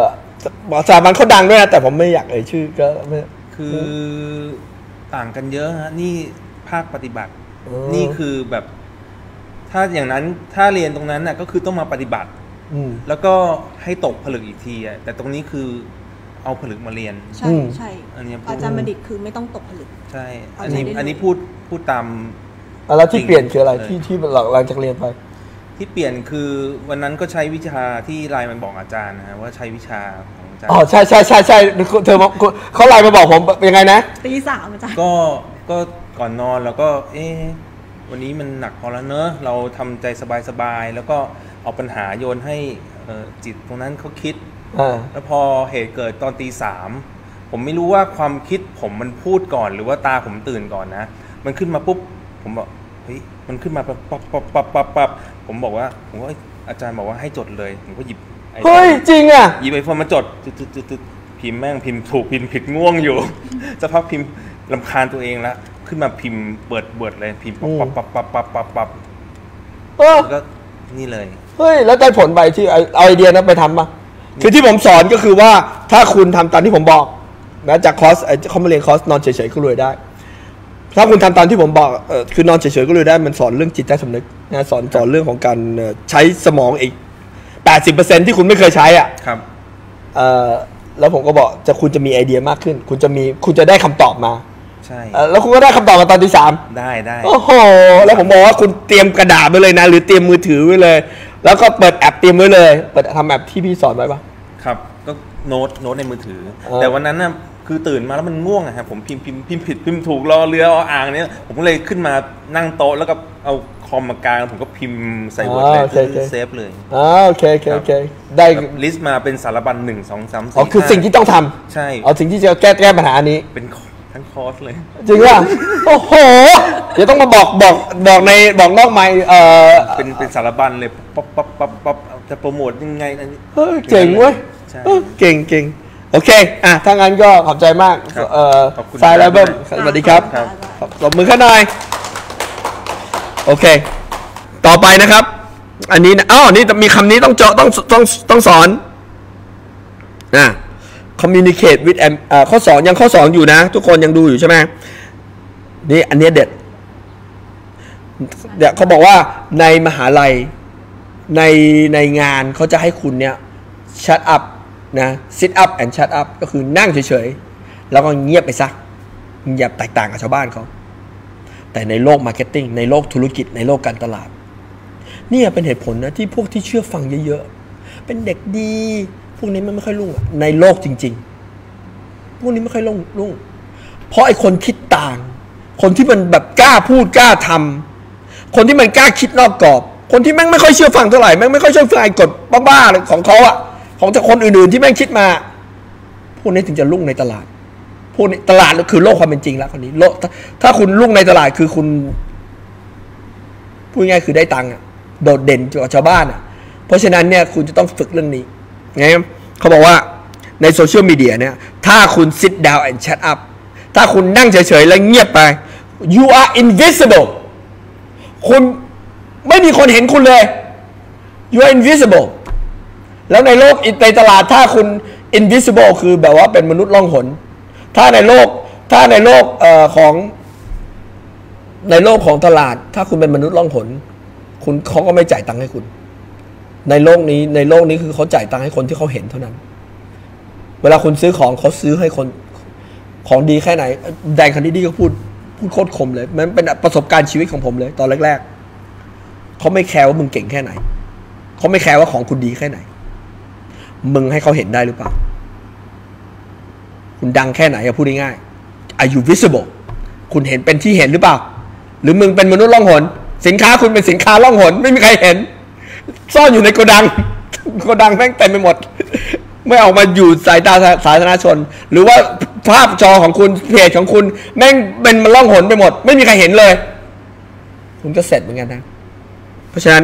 สถาบันเขาดังด้วยนะแต่ผมไม่อยากเอ่ยชื่อก็ไม่คือต่างกันเยอะฮะนี่ภาคปฏิบัตินี่คือแบบถ้าอย่างนั้นถ้าเรียนตรงนั้นน่ะก็คือต้องมาปฏิบัติแล้วก็ให้ตกผลึกอีกทีอ่ะแต่ตรงนี้คือเอาผลึกมาเรียนใช่ใช่อาจารย์บัณฑิตคือไม่ต้องตกผลึกใช่อันนี้พูดตามแล้วที่เปลี่ยนคืออะไรที่หลังจากเรียนไปที่เปลี่ยนคือวันนั้นก็ใช้วิชาที่ไลน์มันบอกอาจารย์นะว่าใช้วิชาของอาจารย์อ๋อใช่เธอเขาไลน์มาบอกผมยังไงนะตี 3อาจารย์ก็ก่อนนอนแล้วก็วันนี้มันหนักพอแล้วเนอะเราทำใจสบายๆแล้วก็เอาปัญหาโยนให้จิตตรงนั้นเขาคิดแล้วพอเหตุเกิดตอนตี 3ผมไม่รู้ว่าความคิดผมมันพูดก่อนหรือว่าตาผมตื่นก่อนนะมันขึ้นมาปุ๊บผมบอกเฮ้ยมันขึ้นมาปั๊บผมบอกว่าอาจารย์บอกว่าให้จดเลยผมก็หยิบเฮ้ยจริงอ่ะหยิบไอโฟนมาจดพิมพ์แม่งพิมพ์ถูกพิมพ์ผิดง่วงอยู่จะพักพิมพ์รำคาญตัวเองแล้วขึ้นมาพิมพ์เปิดเลยพิมพ์ปั๊บก็นี่เลยเฮ้ยแล้วได้ผลไปที่เอาไอเดียนั้นไปทำป่ะคือที่ผมสอนก็คือว่าถ้าคุณทำตามที่ผมบอกนะจากคอร์สเขามาเรียนคอร์สนอนเฉยๆก็รวยได้ถ้าคุณทำตามที่ผมบอกคือนอนเฉยๆก็รวยได้มันสอนเรื่องจิตใต้สำนึกนะสอนเรื่องของการใช้สมองอีก 80% ที่คุณไม่เคยใช้อ่ะครับแล้วผมก็บอกคุณจะมีไอเดียมากขึ้นคุณจะได้คำตอบมาใช่แล้วคุณก็ได้คำตอบมาตอนที่ 3 ได้โอ้โหแล้วผมบอกว่าคุณเตรียมกระดาษไว้เลยนะหรือเตรียมมือถือไว้เลยแล้วก็เปิดแอปเตรียมไว้เลยเปิดทำแอปที่พี่สอนไว้ปะครับก็โน้ตในมือถือแต่วันนั้นน่ะคือตื่นมาแล้วมันง่วงอะครับผมพิมพ์ผิดพิมพ์ถูกรอเรืออ่างเนี่ยผมก็เลยขึ้นมานั่งโต๊ะแล้วก็เอาคอมมากางผมก็พิมพ์ใส่เวิร์ดเลยเซฟเลยโอเคได้ลิสต์มาเป็นสารบัญ1 2 3 4 อ๋อคือสิ่งที่ต้องทำใช่สิ่งที่จะแก้ปัญหานี้เป็นทั้งคอร์สเลยจริงป่ะโอ้โหเดี๋ยวต้องมาบอกบอกนอกไมค์เป็นสารบัญเลยปั๊บจะโปรโมทยังไงอันนี้เจ๋งเว้ยเก่งโอเคถ้างั้นก็ขอบใจมากสายแล้วเบิ้มสวัสดีครับตบมือขึ้นหน่อยโอเคต่อไปนะครับอันนี้นะนี่มีคำนี้ต้องสอนcommunicate with ข้อ2ยังข้อ2อยู่นะทุกคนยังดูอยู่ใช่ไหมนี่อันนี้เด็ดเขาบอกว่าในมหาลัยในงานเขาจะให้คุณเนี่ย shut up นะ sit up and shut up ก็คือนั่งเฉยๆแล้วก็เงียบไปซะอย่าแตกต่างกับชาวบ้านเขาแต่ในโลกมาร์เก็ตติ้งในโลกธุรกิจในโลกการตลาดนี่เป็นเหตุผลนะที่พวกที่เชื่อฟังเยอะๆเป็นเด็กดีพวกนี้มันไม่ค่อยรุ่งในโลกจริงๆพวกนี้ไม่ค่อยรุ่งเพราะไอ้คนคิดต่างคนที่มันแบบกล้าพูดกล้าทำคนที่มันกล้าคิดนอกกรอบคนที่แม่งไม่ค่อยเชื่อฟังเท่าไหร่แม่งไม่ค่อยเชื่อฟังไอ้กฎบ้าๆของเขาอะของจากคนอื่นๆที่แม่งคิดมาพวกนี้ถึงจะรุ่งในตลาดพวกนี้ตลาดคือโลกความเป็นจริงแล้วคนนี้โลกถ้าคุณรุ่งในตลาดคือคุณพูดง่ายคือได้ตังค์อะโดดเด่นกว่าชาวบ้านอะเพราะฉะนั้นเนี่ยคุณจะต้องฝึกเรื่องนี้ไงเขาบอกว่าในโซเชียลมีเดียเนี่ยถ้าคุณ sit down and shut up ถ้าคุณนั่งเฉยๆแล้วเงียบไป you are invisible คุณไม่มีคนเห็นคุณเลย you are invisible แล้วในโลกในตลาดถ้าคุณ invisible คือแบบว่าเป็นมนุษย์ล่องหนถ้าในโลกของตลาดถ้าคุณเป็นมนุษย์ล่องหนเขาก็ไม่จ่ายตังค์ให้คุณในโลกนี้คือเขาจ่ายตังค์ให้คนที่เขาเห็นเท่านั้นเวลาคุณซื้อของเขาซื้อให้คนของดีแค่ไหนแดงคันดี้ก็พูดโคตรคมเลยมันเป็นประสบการณ์ชีวิตของผมเลยตอนแรกๆเขาไม่แคร์ว่ามึงเก่งแค่ไหนเขาไม่แคร์ว่าของคุณดีแค่ไหนมึงให้เขาเห็นได้หรือเปล่าคุณดังแค่ไหนพูดง่ายๆ Are you visible คุณเห็นเป็นที่เห็นหรือเปล่าหรือมึงเป็นมนุษย์ล่องหนสินค้าคุณเป็นสินค้าล่องหนไม่มีใครเห็นซ่อนอยู่ในโกดังแม่งเต็มไปหมดไม่ออกมาอยู่สายตาสาธารณชนหรือว่าภาพจอของคุณเพจของคุณแม่งเป็นล่องหนไปหมดไม่มีใครเห็นเลยคุณก็เสร็จเหมือนกันนะเพราะฉะนั้น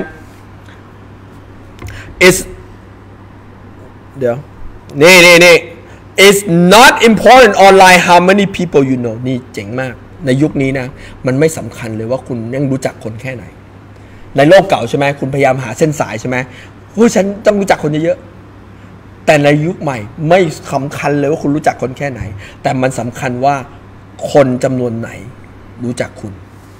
เดี๋ยวนี่ it's not important online how many people you know นี่เจ๋งมากในยุคนี้นะมันไม่สำคัญเลยว่าคุณยังรู้จักคนแค่ไหนในโลกเก่าใช่ไหมคุณพยายามหาเส้นสายใช่ไหมฉันต้องรู้จักคนเยอะๆแต่ในยุคใหม่ไม่สำคัญเลยว่าคุณรู้จักคนแค่ไหนแต่มันสำคัญว่าคนจำนวนไหนรู้จักคุณ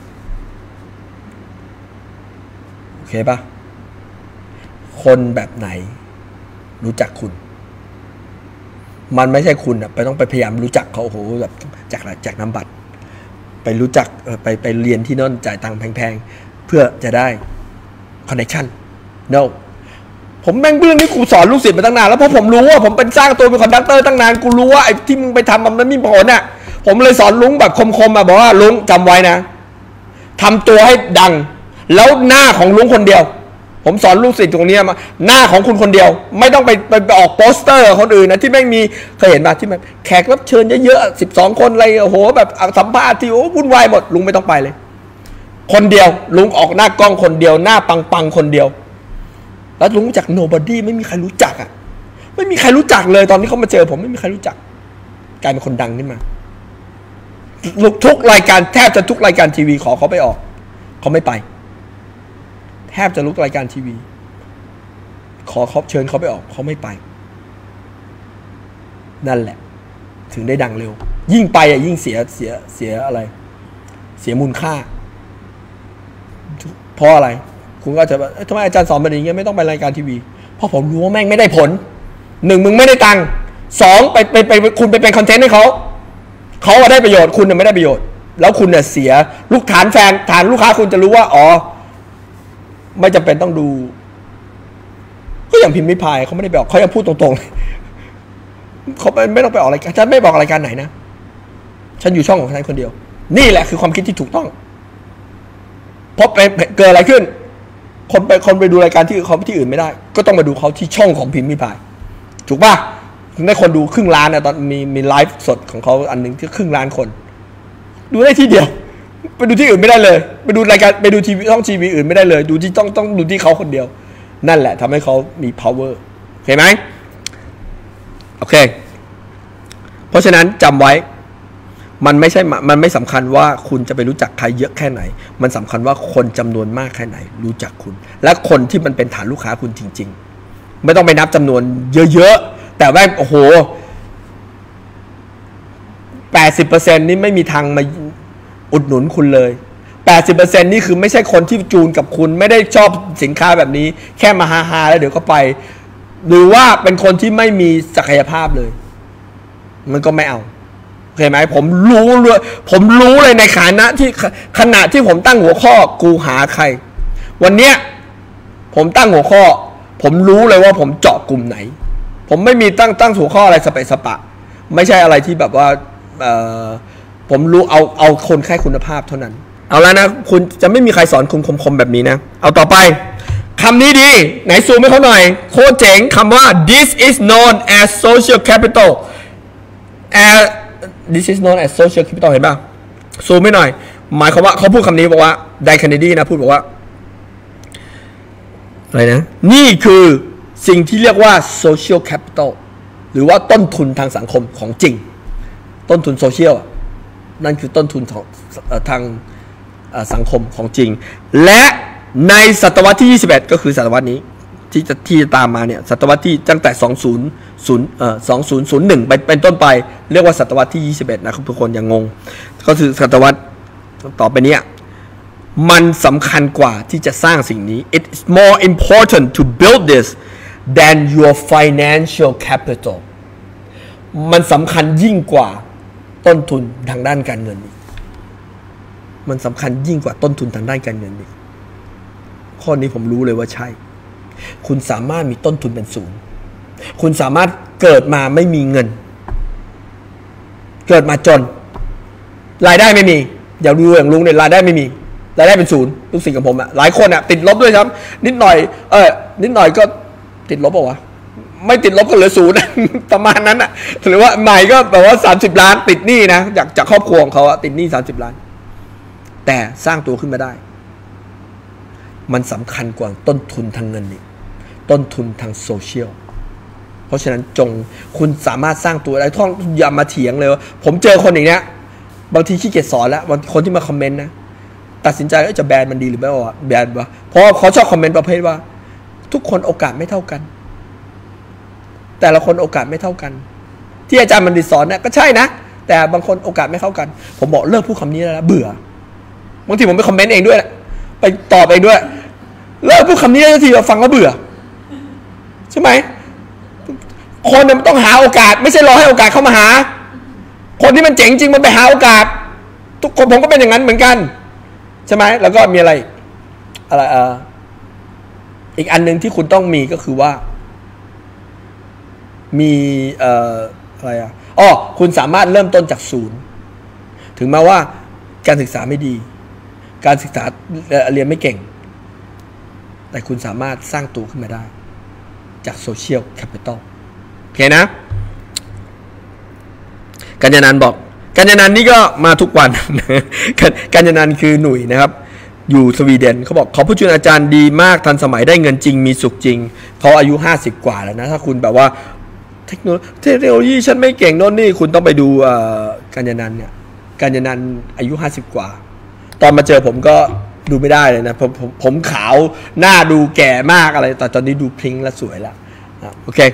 โอเคปะคนแบบไหนรู้จักคุณมันไม่ใช่คุณไปต้องไปพยายามรู้จักเขาโอ้โหแบบจากน้ำบัตรไปรู้จักไปเรียนที่นั่นจ่ายตังค์แพงๆเพื่อจะได้คอนเนคชั่น no ผมแม่งเรื่องนี้กูสอนลูกศิษย์มาตั้งนานแล้วเพราะผมรู้ว่าผมเป็นสร้างตัวเป็นคอนดักเตอร์ตั้งนานกูรู้ว่าไอ้ที่มึงไปทำมันไม่มีผลน่ะผมเลยสอนลุงแบบคมๆมาบอกว่าลุงจำไว้นะทำตัวให้ดังแล้วหน้าของลุงคนเดียวผมสอนลูกศิษย์ตรงนี้มาหน้าของคุณคนเดียวไม่ต้องไปออกโปสเตอร์คนอื่นนะที่แม่งมีเคยเห็นป่ะที่มันแขกรับเชิญเยอะๆ12 คนอะไรโอ้โหแบบสัมภาษณ์ที่โอ้วุ่นวายหมดลุงไม่ต้องไปเลยคนเดียวลุงออกหน้ากล้องคนเดียวหน้าปังๆคนเดียวแล้วลุงรู้จัก nobody ไม่มีใครรู้จักอ่ะไม่มีใครรู้จักเลยตอนที่เขามาเจอผมไม่มีใครรู้จักกลายเป็นคนดังขึ้นมาทุกรายการแทบจะทุกรายการทีวีขอเขาไปออกเขาไม่ไปแทบจะทุกรายการทีวีขอเขาเชิญเขาไปออกเขาไม่ไปนั่นแหละถึงได้ดังเร็วยิ่งไปยิ่งเสียอะไรเสียมูลค่าเพราะอะไรคุณก็จะทำไมอาจารย์สอนแบบนี้ไม่ต้องไปรายการทีวีเพราะผมรู้ว่าแม่งไม่ได้ผล1มึงไม่ได้ตังค์2ไปคุณไปเป็นคอนเทนต์ให้เขาได้ประโยชน์คุณไม่ได้ประโยชน์แล้วคุณเนี่ยเสียลูกฐานลูกค้าคุณจะรู้ว่าอ๋อไม่จำเป็นต้องดูก็อย่างพิมพ์ริพายเขาไม่ได้บอกเขาจะพูดตรงๆเขาไม่ต้องไปออกรายการฉันไม่บอกรายการไหนนะฉันอยู่ช่องของฉันคนเดียวนี่แหละคือความคิดที่ถูกต้องเพราะเกิดอะไรขึ้นคนไปดูรายการที่เขาที่อื่นไม่ได้ก็ต้องมาดูเขาที่ช่องของพิมพ์ริพายถูกป่ะได้คนดูครึ่งล้านนะตอนมีไลฟ์สดของเขาอันนึงที่ครึ่งล้านคนดูได้ที่เดียวไปดูที่อื่นไม่ได้เลยไปดูรายการไปดูทีวีช่องทีวีอื่นไม่ได้เลยดูที่ต้องดูที่เขาคนเดียวนั่นแหละทำให้เขามี power โอเคไหมโอเคเพราะฉะนั้นจำไว้มันไม่สำคัญว่าคุณจะไปรู้จักใครเยอะแค่ไหนมันสำคัญว่าคนจำนวนมากแค่ไหนรู้จักคุณและคนที่มันเป็นฐานลูกค้าคุณจริงๆไม่ต้องไปนับจำนวนเยอะๆแต่ว่าโอ้โห 80% นี่ไม่มีทางมาอุดหนุนคุณเลย 80% นี่คือไม่ใช่คนที่จูนกับคุณไม่ได้ชอบสินค้าแบบนี้แค่มาฮาๆแล้วเดี๋ยวก็ไปหรือว่าเป็นคนที่ไม่มีศักยภาพเลยมันก็ไม่เอาเห็นไหมผมรู้เลยในขณะที่ผมตั้งหัวข้อกูหาใครวันเนี้ยผมตั้งหัวข้อผมรู้เลยว่าผมเจาะกลุ่มไหนผมไม่มีตั้งหัวข้ออะไรสเปะสปะไม่ใช่อะไรที่แบบว่าผมรู้เอาคนแค่คุณภาพเท่านั้นเอาแล้วนะคุณจะไม่มีใครสอนคุณคมๆแบบนี้นะเอาต่อไปคำนี้ดีไหนซูมให้เขาหน่อยโคตรเจ๋งคำว่า this is known as social capital this is known as social capital เห็นป่ะซูมให้หน่อยหมายความว่าเขาพูดคำนี้บอกว่าไดเคนเนดีนะพูดบอกว่าอะไรนะนี่คือสิ่งที่เรียกว่า social capital หรือว่าต้นทุนทางสังคมของจริงต้นทุนโซเชียลนั่นคือต้นทุนทางสังคมของจริงและในศตวรรษที่21ก็คือศตวรรษนี้ที่จะตามมาเนี่ยศตวรรษที่ตั้งแต่2001เป็นต้นไปเรียกว่าศตวรรษที่21นะครับทุกคนอย่างงงก็คือศตวรรษต่อไปนี้มันสำคัญกว่าที่จะสร้างสิ่งนี้ it's more important to build this than your financial capital มันสำคัญยิ่งกว่าต้นทุนทางด้านการเงินอีกมันสำคัญยิ่งกว่าต้นทุนทางด้านการเงินอีกข้อนี้ผมรู้เลยว่าใช่คุณสามารถมีต้นทุนเป็นศูนย์คุณสามารถเกิดมาไม่มีเงินเกิดมาจนรายได้ไม่มีอย่าดูอย่างลุงเนี่ยรายได้ไม่มีรายได้เป็นศูนย์ทุกสิ่งกับผมอะหลายคนอะติดลบด้วยครับนิดหน่อยก็ติดลบป่าวะไม่ติดลบก็เหลือศูนย์ประมาณนั้นอะหรือว่าใหม่ก็แบบว่า30 ล้านติดหนี้นะจากครอบครัวของเขาอะติดหนี้30 ล้านแต่สร้างตัวขึ้นมาได้มันสำคัญกว่าต้นทุนทางเงินนี่ต้นทุนทางโซเชียลเพราะฉะนั้นคุณสามารถสร้างตัวได้ท่องอย่ามาเถียงเลยว่าผมเจอคนอย่างเนี้ยบางทีขี้เกียจสอนแล้วบางคนที่มาคอมเมนต์นะตัดสินใจจะแบนมันดีหรือไม่ว่าแบนวะเพราะเขาชอบคอมเมนต์ประเภทว่าทุกคนโอกาสไม่เท่ากันแต่ละคนโอกาสไม่เท่ากันที่อาจารย์บัณฑิตสอนเนี่ยก็ใช่นะแต่บางคนโอกาสไม่เท่ากันผมบอกเลิกพูดคำนี้แล้วเบื่อบางทีผมไปคอมเมนต์เองด้วยไปตอบเองด้วยเลิกพูดคำนี้แล้วทีเราฟังแล้วเบื่อใช่ไหมคนมันต้องหาโอกาสไม่ใช่รอให้โอกาสเข้ามาหาคนที่มันเจ๋งจริงมันไปหาโอกาสทุกคนผมก็เป็นอย่างนั้นเหมือนกันใช่ไหมแล้วก็มีอะไรอีกอันหนึ่งที่คุณต้องมีก็คือว่ามีอะไรคุณสามารถเริ่มต้นจากศูนย์ถึงแม้ว่าการศึกษาไม่ดีการศึกษาเรียนไม่เก่งแต่คุณสามารถสร้างตัวขึ้นมาได้จากโซเชียลแคปิตอลโอเคนะกัญญานันท์บอกกัญญานันท์นี่ก็มาทุกวัน กัญญานันท์คือหนุ่ยนะครับอยู่สวีเดนเขาบอกเขาผู้ช่วยอาจารย์ดีมากทันสมัยได้เงินจริงมีสุขจริงเขาอายุ50กว่าแล้วนะถ้าคุณแบบว่าเทคโนโลยีฉันไม่เก่งโน่นนี่คุณต้องไปดูกัญญานันท์เนี่ยกัญญานันท์อายุ50กว่าตอนมาเจอผมก็ดูไม่ได้เลยนะผมขาวหน้าดูแก่มากอะไรแต่ตอนนี้ดูพริ้งและสวยแล้วโอเค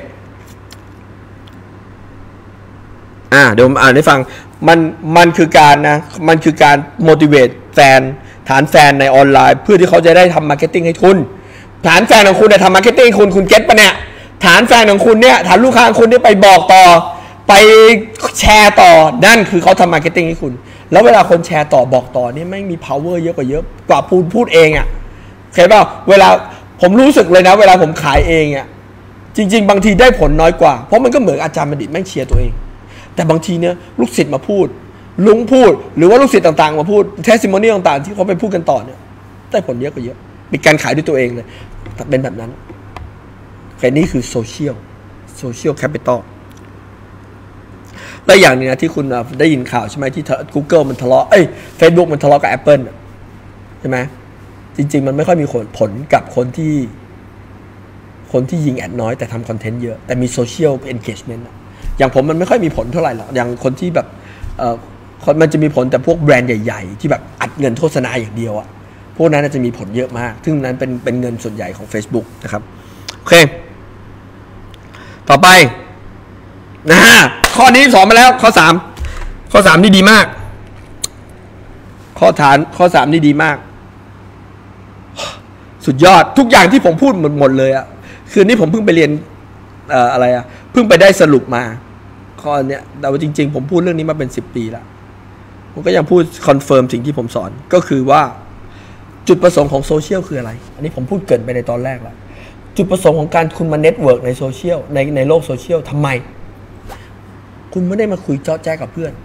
เดี๋ยวผมอ่านให้ฟังมันคือการนะมันคือการ motivate แฟนฐานแฟนในออนไลน์เพื่อที่เขาจะได้ทำมาร์เก็ตติ้งให้คุณฐานแฟนของคุณเนี่ยทำมาร์เก็ตติ้งให้คุณเก็ตปะเนี่ยฐานแฟนของคุณเนี่ยฐานลูกค้าของคุณเนี่ยไปบอกต่อไปแชร์ต่อนั่นคือเขาทำมาร์เก็ตติ้งให้คุณแล้วเวลาคนแชร์ต่อบอกต่อนี่ไม่มี power เยอะกว่าพูดเองเข้าใจป่ะเวลาผมรู้สึกเลยนะเวลาผมขายเองจริงๆบางทีได้ผลน้อยกว่าเพราะมันก็เหมือนอาจารย์บัณฑิตแม่งเชียร์ตัวเองแต่บางทีเนี่ยลูกศิษย์มาพูดลุงพูดหรือว่าลูกศิษย์ต่างๆมาพูดเทสติโมเนียลต่างๆที่เขาไปพูดกันต่อเนี่ยได้ผลเยอะกว่าเยอะมีการขายด้วยตัวเองเลยเป็นแบบนั้นแค่นี้คือโซเชียลแคปิตอลและอย่างนึงนะที่คุณได้ยินข่าวใช่ไหมที่ Google มันทะเลาะFacebook มันทะเลาะกับ Apple ใช่ไหมจริงๆมันไม่ค่อยมีผลกับคนที่ยิงแอดน้อยแต่ทำคอนเทนต์เยอะแต่มีโซเชียลเอนเกจเมนต์อย่างผมมันไม่ค่อยมีผลเท่าไหร่หรอกอย่างคนที่แบบมันจะมีผลแต่พวกแบรนด์ใหญ่ๆที่แบบอัดเงินโฆษณาอย่างเดียวพวกนั้นจะมีผลเยอะมากซึ่งนั้นเป็นเงินส่วนใหญ่ของ Facebook นะครับโอเคต่อไปข้อนี้สอนมาแล้วข้อ3นี่ดีมากข้อ3นี่ดีมากสุดยอดทุกอย่างที่ผมพูดหมดเลยคืนนี้ผมเพิ่งไปเรียนเพิ่งไปได้สรุปมาข้อเนี้ยแต่ว่าจริงๆผมพูดเรื่องนี้มาเป็น10 ปีแล้วผมก็ยังพูดคอนเฟิร์มสิ่งที่ผมสอนก็คือว่าจุดประสงค์ของโซเชียลคืออะไรอันนี้ผมพูดเกินไปในตอนแรกแล้วจุดประสงค์ของการคุณมาเน็ตเวิร์กในโซเชียลในโลกโซเชียลทำไมคุณไม่ได้มาคุยเจาะแจ๊กับเพื่อน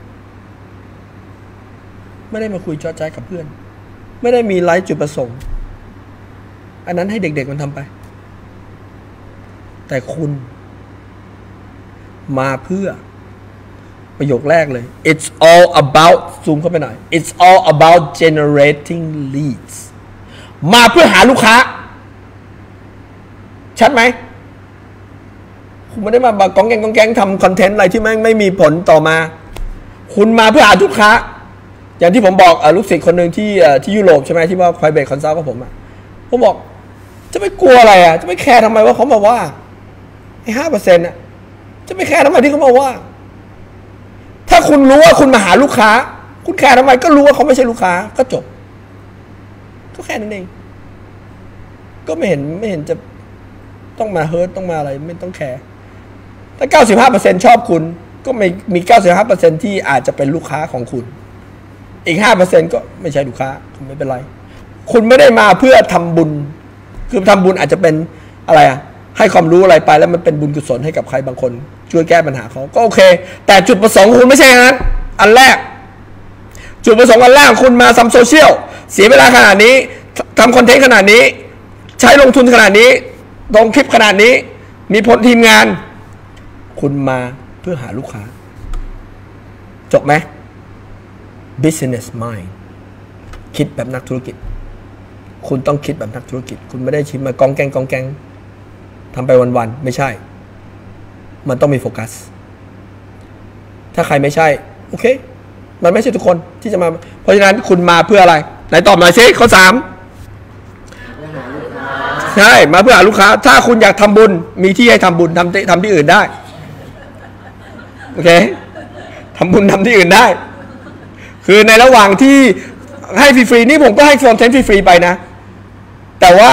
ไม่ได้มาคุยเจาะแจ๊กับเพื่อนไม่ได้มีไลฟ์จุดประสงค์อันนั้นให้เด็กๆมันทำไปแต่คุณมาเพื่อประโยคแรกเลย it's all about ซูมเข้าไปหน่อย it's all about generating leads มาเพื่อหาลูกค้าชัดไหมคุณไม่ได้มากองแกงทำคอนเทนต์อะไรที่ไม่มีผลต่อมาคุณมาเพื่อหาลูกค้าอย่างที่ผมบอกลูกศิษย์คนหนึ่งที่ยุโรปใช่ไหมที่ว่า private consult กับผมผมบอกจะไม่กลัวอะไรจะไม่แคร์ทำไมว่าเขามาว่า5%จะไม่แคร์ทำไมที่เขามาว่าถ้าคุณรู้ว่าคุณมาหาลูกค้าคุณแคร์ทำไมก็รู้ว่าเขาไม่ใช่ลูกค้าก็จบก็แค่นั้นเองก็ไม่เห็นจะต้องมาเฮิร์ตต้องมาอะไรไม่ต้องแคร์ถ้า 95% ชอบคุณก็มี 95% ที่อาจจะเป็นลูกค้าของคุณอีก 5% ก็ไม่ใช่ลูกค้าไม่เป็นไรคุณไม่ได้มาเพื่อทำบุญคือทำบุญอาจจะเป็นอะไรให้ความรู้อะไรไปแล้วมันเป็นบุญกุศลให้กับใครบางคนช่วยแก้ปัญหาเขาก็โอเคแต่จุดประสงค์คุณไม่ใช่นั้นอันแรกจุดประสงค์อันแรกคุณมาทำโซเชียลเสียเวลาขนาดนี้ทำคอนเทนต์ขนาดนี้ใช้ลงทุนขนาดนี้ลงคลิปขนาดนี้มีผลทีมงานคุณมาเพื่อหาลูกค้าจบไหม business mind คิดแบบนักธุรกิจคุณต้องคิดแบบนักธุรกิจคุณไม่ได้ชิมมากองแกงทำไปวันๆไม่ใช่มันต้องมีโฟกัสถ้าใครไม่ใช่โอเคมันไม่ใช่ทุกคนที่จะมาเพราะฉะนั้นคุณมาเพื่ออะไรไหนตอบหน่อยสิข้อ3 ใช่มาเพื่อหาลูกค้าถ้าคุณอยากทำบุญมีที่ให้ทำบุญทำที่อื่นได้โอเคทำบุญทำที่อื่นได้คือในระหว่างที่ให้ฟรีๆนี่ผมก็ให้คอนเทนต์ฟรีๆไปนะแต่ว่า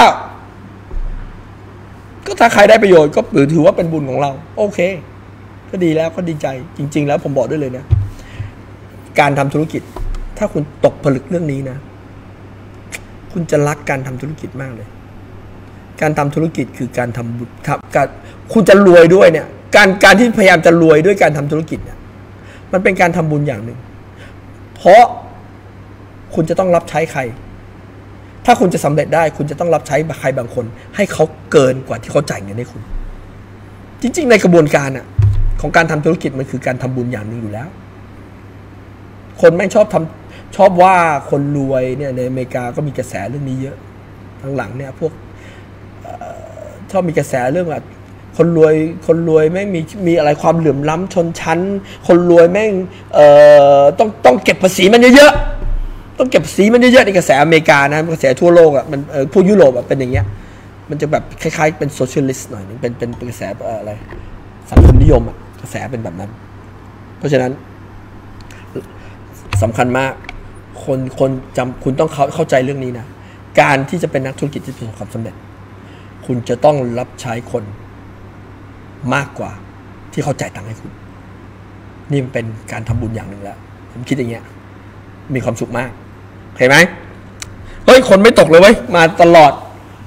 ก็ถ้าใครได้ประโยชน์ก็ถือว่าเป็นบุญของเราโอเคก็ดีแล้วก็ดีใจจริงๆแล้วผมบอกด้วยเลยนะการทำธุรกิจถ้าคุณตกผลึกเรื่องนี้นะคุณจะรักการทำธุรกิจมากเลยการทำธุรกิจคือการทำการคุณจะรวยด้วยเนี่ยการที่พยายามจะรวยด้วยการทำธุรกิจเนี่ยมันเป็นการทำบุญอย่างหนึ่งเพราะคุณจะต้องรับใช้ใครถ้าคุณจะสำเร็จได้คุณจะต้องรับใช้ใครบางคนให้เขาเกินกว่าที่เขาจ่ายเงินให้คุณจริงๆในกระบวนการอ่ะของการทำธุรกิจมันคือการทำบุญอย่างหนึ่งอยู่แล้วคนไม่ชอบว่าคนรวยเนี่ยในอเมริกาก็มีกระแสเรื่องนี้เยอะหลังๆเนี่ยพวกชอบมีกระแสเรื่องว่าคนรวยไม่มีอะไรความเหลื่อมล้ำชนชั้นคนรวยแม่งต้องเก็บภาษีมันเยอะๆต้องเก็บภาษีมันเยอะๆในกระแสอเมริกานะกระแสทั่วโลกอ่ะมันพวกยุโรปอ่ะเป็นอย่างเงี้ยมันจะแบบคล้ายๆเป็นโซเชียลิสต์หน่อยนึงเป็นกระแสอะไรสังคมนิยมอ่ะกระแสเป็นแบบนั้นเพราะฉะนั้นสำคัญมากคนจำคุณต้องเข้าใจเรื่องนี้นะการที่จะเป็นนักธุรกิจที่ประสบความสำเร็จคุณจะต้องรับใช้คนมากกว่าที่เขาจ่ายตังค์ให้คุณนี่มันเป็นการทำบุญอย่างหนึ่งแล้วผมคิดอย่างเงี้ยมีความสุขมากเห็นไหมเฮ้ยคนไม่ตกเลยเว้ยมาตลอด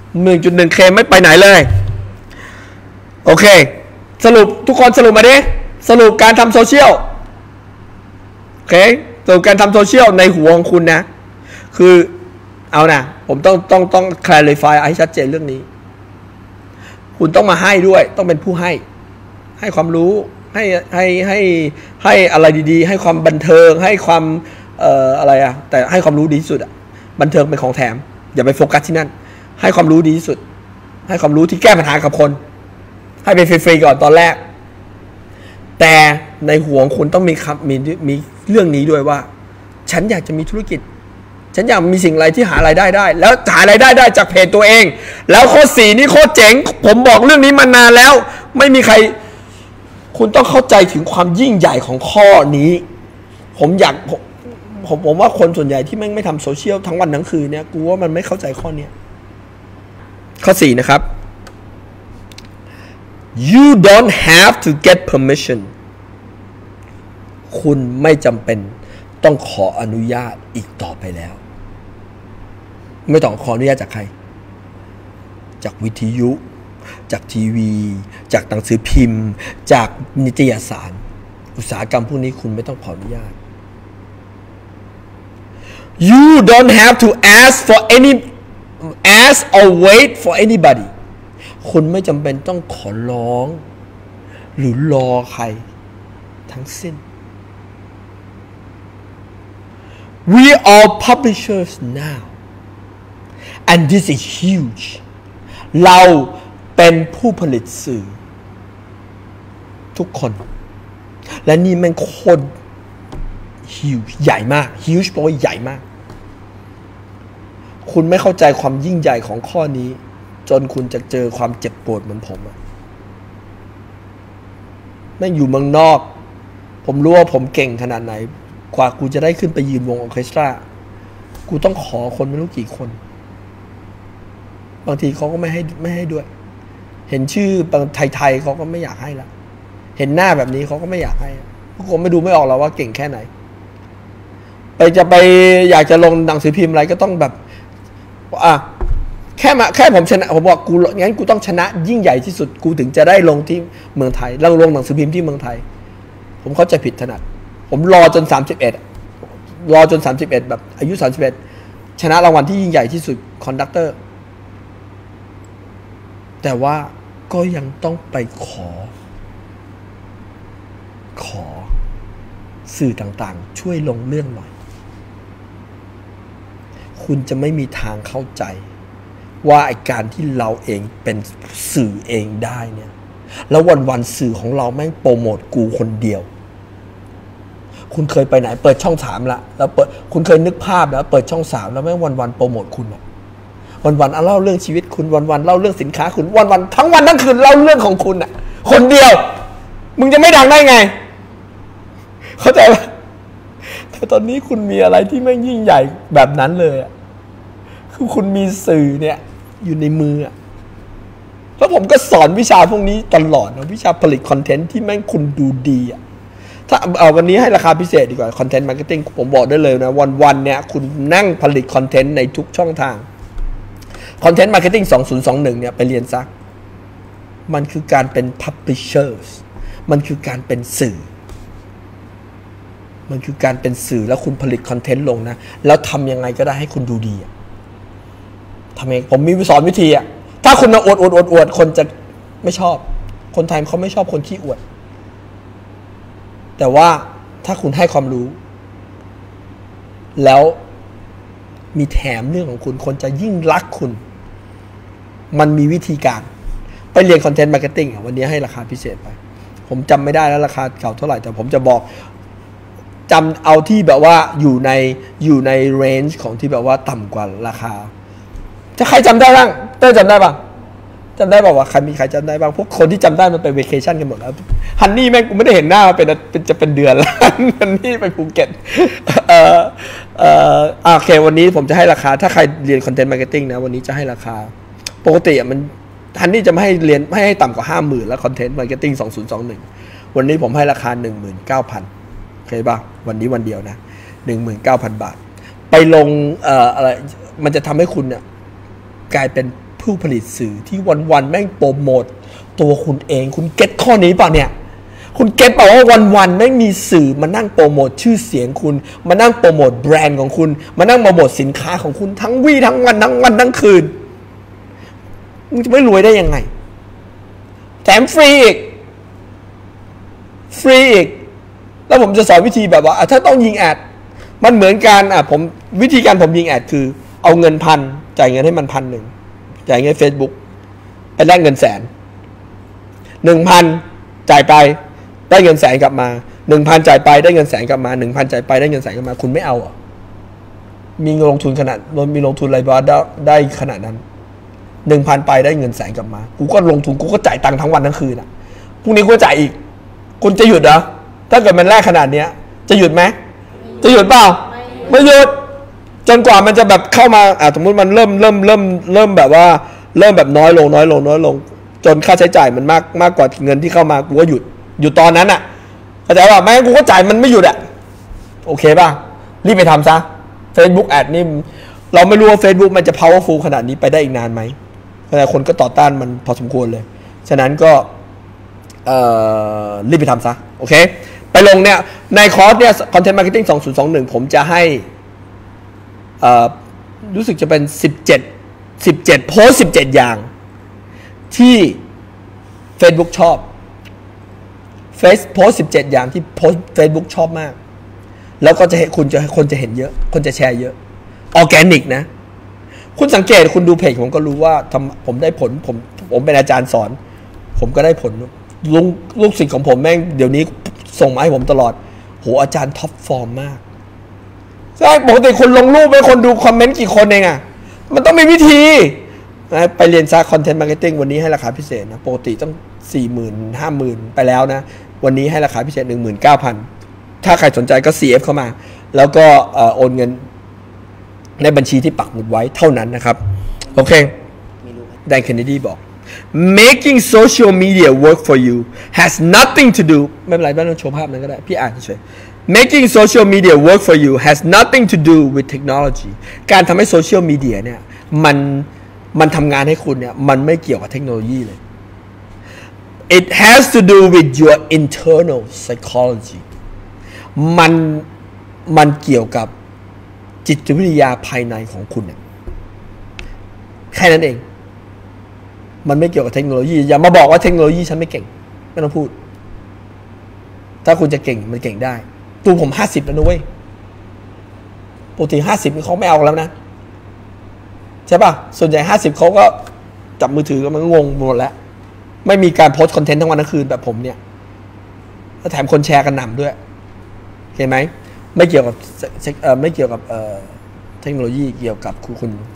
1.1K ไม่ไปไหนเลยโอเคสรุปทุกคนสรุปมาดิสรุปการทำโซเชียลโอเคสรุปการทำโซเชียลในหัวของคุณนะคือเอานะผมต้อง clarify ให้ชัดเจนเรื่องนี้คุณต้องมาให้ด้วยต้องเป็นผู้ให้ความรู้ให้อะไรดีๆให้ความบันเทิงให้ความอะไรอะแต่ให้ความรู้ดีที่สุดอะบันเทิงเป็นของแถมอย่าไปโฟกัสที่นั่นให้ความรู้ดีที่สุดให้ความรู้ที่แก้ปัญหากับคนให้ไปฟรีๆก่อนตอนแรกแต่ในหัวของคุณต้องมีเรื่องนี้ด้วยว่าฉันอยากจะมีธุรกิจฉันอยากมีสิ่งอะไรที่หารายได้ได้แล้วหารายได้ได้จากเพจตัวเองแล้วข้อ4นี่โคตรเจ๋งผมบอกเรื่องนี้มานานแล้วไม่มีใครคุณต้องเข้าใจถึงความยิ่งใหญ่ของข้อนี้ผมว่าคนส่วนใหญ่ที่ไม่ทำโซเชียลทั้งวันทั้งคืนเนี่ยกูว่ามันไม่เข้าใจข้อนี้ข้อ4นะครับ you don't have to get permission คุณไม่จำเป็นต้องขออนุญาตอีกต่อไปแล้วไม่ต้องขออนุญาตจากใครจากวิทยุจากทีวีจากหนังสือพิมพ์จากนิตยสารอุตสาหกรรมพวกนี้คุณไม่ต้องขออนุญาต you don't have to ask or wait for anybody คุณไม่จำเป็นต้องขอร้องหรือรอใครทั้งสิ้นWe are publishers now and this is huge เราเป็นผู้ผลิตสื่อทุกคนและนี่มันโคตร huge ใหญ่มาก huge แปลว่าใหญ่มากคุณไม่เข้าใจความยิ่งใหญ่ของข้อนี้จนคุณจะเจอความเจ็บปวดเหมือนผมแม่งอยู่เมืองนอกผมรู้ว่าผมเก่งขนาดไหนกว่ากูจะได้ขึ้นไปยืนวงออร์เคสตรากูต้องขอคนไม่รู้กี่คนบางทีเขาก็ไม่ให้ด้วยเห็นชื่อบางไทยเขาก็ไม่อยากให้ละเห็นหน้าแบบนี้เขาก็ไม่อยากให้พวกผมไม่ดูไม่ออกแล้วว่าเก่งแค่ไหนไปอยากจะลงหนังสือพิมพ์อะไรก็ต้องแบบแค่ผมชนะผมบอกกูงั้นกูต้องชนะยิ่งใหญ่ที่สุดกูถึงจะได้ลงที่เมืองไทยลงหนังสือพิมพ์ที่เมืองไทยผมเข้าใจผิดถนัดผมรอจน31แบบอายุ31ชนะรางวัลที่ยิ่งใหญ่ที่สุดคอนดักเตอร์แต่ว่าก็ยังต้องไปขอสื่อต่างๆช่วยลงเรื่องหน่อยคุณจะไม่มีทางเข้าใจว่าไอ้การที่เราเองเป็นสื่อเองได้เนี่ยแล้ววันๆสื่อของเราแม่งโปรโมทกูคนเดียวคุณเคยไปไหนเปิดช่อง3แล้วคุณเคยนึกภาพแล้วเปิดช่อง3แล้วแม่งวันๆโปรโมทคุณวันๆเล่าเรื่องชีวิตคุณวันๆเล่าเรื่องสินค้าคุณวันๆทั้งวันทั้งคืนเล่าเรื่องของคุณอ่ะคนเดียวมึงจะไม่ดังได้ไงเข้าใจปะแต่ตอนนี้คุณมีอะไรที่ไม่ยิ่งใหญ่แบบนั้นเลยอ่ะคือคุณมีสื่อเนี่ยอยู่ในมืออ่ะแล้วผมก็สอนวิชาพวกนี้ตลอดนะวิชาผลิตคอนเทนต์ที่แม่งคุณดูดีอ่ะถ้าวันนี้ให้ราคาพิเศษดีกว่าคอนเทนต์มาร์เก็ตติ้งผมบอกได้เลยนะวันๆเนี่ยคุณนั่งผลิตคอนเทนต์ในทุกช่องทางคอนเทนต์มาร์เก็ตติ้ง2021เนี่ยไปเรียนซะมันคือการเป็น publishers มันคือการเป็นสื่อมันคือการเป็นสื่อแล้วคุณผลิตคอนเทนต์ลงนะแล้วทำยังไงก็ได้ให้คุณดูดีทำเองผมมีสอนวิธีอ่ะถ้าคุณอวดคนจะไม่ชอบคนไทยเขาไม่ชอบคนขี้อวดแต่ว่าถ้าคุณให้ความรู้แล้วมีแถมเรื่องของคุณคนจะยิ่งรักคุณมันมีวิธีการไปเรียนคอนเทนต์มาร์เก็ตติ้งวันนี้ให้ราคาพิเศษไปผมจำไม่ได้แล้วราคาเก่าเท่าไหร่แต่ผมจะบอกจำเอาที่แบบว่าอยู่ในเรนจ์ของที่แบบว่าต่ำกว่าราคาจะใครจำได้บ้างเต้ยจำได้ป่ะจำได้ป่ะว่าใครมีใครจำได้บ้างพวกคนที่จำได้มันไปเวเคชั่นกันหมดแล้วฮันนี่แม่งกูไม่ได้เห็นหน้ามาเป็นจะเป็นเดือนแล้วฮันนี่ไปภูเก็ตโอเควันนี้ผมจะให้ราคาถ้าใครเรียนคอนเทนต์มาร์เก็ตติ้งนะวันนี้จะให้ราคาปกติมันฮันนี่จะไม่ให้เรียนไม่ให้ต่ำกว่า 50,000 แล้วคอนเทนต์มาร์เก็ตติ้ง2021วันนี้ผมให้ราคา 19,000 โอเคป่ะวันนี้วันเดียวนะ 19,000 บาทไปลงอะไรมันจะทำให้คุณเนี่ยกลายเป็นผู้ผลิตสื่อที่วันๆแม่งโปรโมทตัวคุณเองคุณเก็ตข้อนี้ป่ะเนี่ยคุณเก็ตป่ะว่าวันๆแม่งมีสื่อมานั่งโปรโมทชื่อเสียงคุณมานั่งโปรโมทแบรนด์ของคุณมานั่งโปรโมทสินค้าของคุณทั้งวี่ทั้งวันทั้งคืนมึงจะไม่รวยได้ยังไงแถมฟรีอีกแล้วผมจะสอนวิธีแบบว่าถ้าต้องยิงแอดมันเหมือนกันผมวิธีการผมยิงแอดคือเอาเงิน1,000จ่ายเงินให้มัน1,000จ่ายเงิน Facebook ไปแลกเงิน100,000จ่ายไปได้เงินแสนกลับมา 1,000 จ่ายไปได้เงินแสนกลับมา 1,000 จ่ายไปได้เงินแสนกลับมาคุณไม่เอาอ่ะมีเงินลงทุนขนาดมีลงทุนอะไรบ้างได้ขนาดนั้น 1,000 ไปได้เงินแสนกลับมากูก็ลงทุนกูก็จ่ายตังค์ทั้งวันทั้งคืนอ่ะพรุ่งนี้กูจ่ายอีกคุณจะหยุดเหรอถ้าเกิดมันแรกขนาดเนี้ยจะหยุดไหมจะหยุดเปล่าไม่หยุดจนกว่ามันจะแบบเข้ามาสมมติมันเริ่มแบบว่าเริ่มแบบน้อยลงจนค่าใช้จ่ายมันมากกว่าเงินที่เข้ามากูก็หยุดตอนนั้นอ่ะเข้าใจป่ะไม่งั้นกูก็จ่ายมันไม่หยุดอ่ะโอเคป่ะรีบไปทำซะ Facebook Ad นี่เราไม่รู้ว่า Facebook มันจะ powerful ขนาดนี้ไปได้อีกนานไหมแต่คนก็ต่อต้านมันพอสมควรเลยฉะนั้นก็รีบไปทำซะโอเคไปลงเนี่ยในคอร์สเนี่ย Content Marketing 2021ผมจะให้รู้สึกจะเป็น17โพส17อย่างที่ Facebook ชอบโพส17อย่างที่โพส Facebook ชอบมากแล้วก็จะเห็นคนจะเห็นเยอะคนจะแชร์เยอะออร์แกนิกนะคุณสังเกตคุณดูเพจผมก็รู้ว่าผมได้ผลผมเป็นอาจารย์สอนผมก็ได้ผลลูกศิษย์ของผมแม่งเดี๋ยวนี้ส่งมาให้ผมตลอดโหอาจารย์ท็อปฟอร์มมากใช่ปกติคนลงรูปไปคนดูคอมเมนต์กี่คนเองอ่ะมันต้องมีวิธีนะไปเรียนซะคอนเทนต์มาร์เก็ตติ้งวันนี้ให้ราคาพิเศษนะปกติต้อง 40,000 50,000 ไปแล้วนะวันนี้ให้ราคาพิเศษ 19,000 ถ้าใครสนใจก็ CF เข้ามาแล้วก็โอนเงินในบัญชีที่ปักหมุดไว้เท่านั้นนะครับโอเคแดนเคนเนดีบอก making social media work for you has nothing to do ไม่เป็นไรไม่ต้องโชว์ภาพนั้นก็ได้พี่อ่านเฉย making social media work for you has nothing to do with technology การทำให้โซเชียลมีเดียเนี่ยมันทำงานให้คุณเนี่ยมันไม่เกี่ยวกับเทคโนโลยีเลย it has to do with your internal psychology มันเกี่ยวกับจิตวิทยาภายในของคุณเนี่ยแค่นั้นเองมันไม่เกี่ยวกับเทคโนโลยีอย่ามาบอกว่าเทคโนโลยีฉันไม่เก่งไม่ต้องพูดถ้าคุณจะเก่งมันเก่งได้ตัวผม50แล้วนะเว้ยปกติ50เขาไม่เอาแล้วนะใช่ป่ะส่วนใหญ่50เขาก็จับมือถือมันงงหมดแล้วไม่มีการโพสต์คอนเทนต์ทั้งวันทั้งคืนแบบผมเนี่ยแล้วแถมคนแชร์กันหนำด้วยเห็นไหมไม่เกี่ยวกับเทคโนโลยีเกี่ยวกับคุณ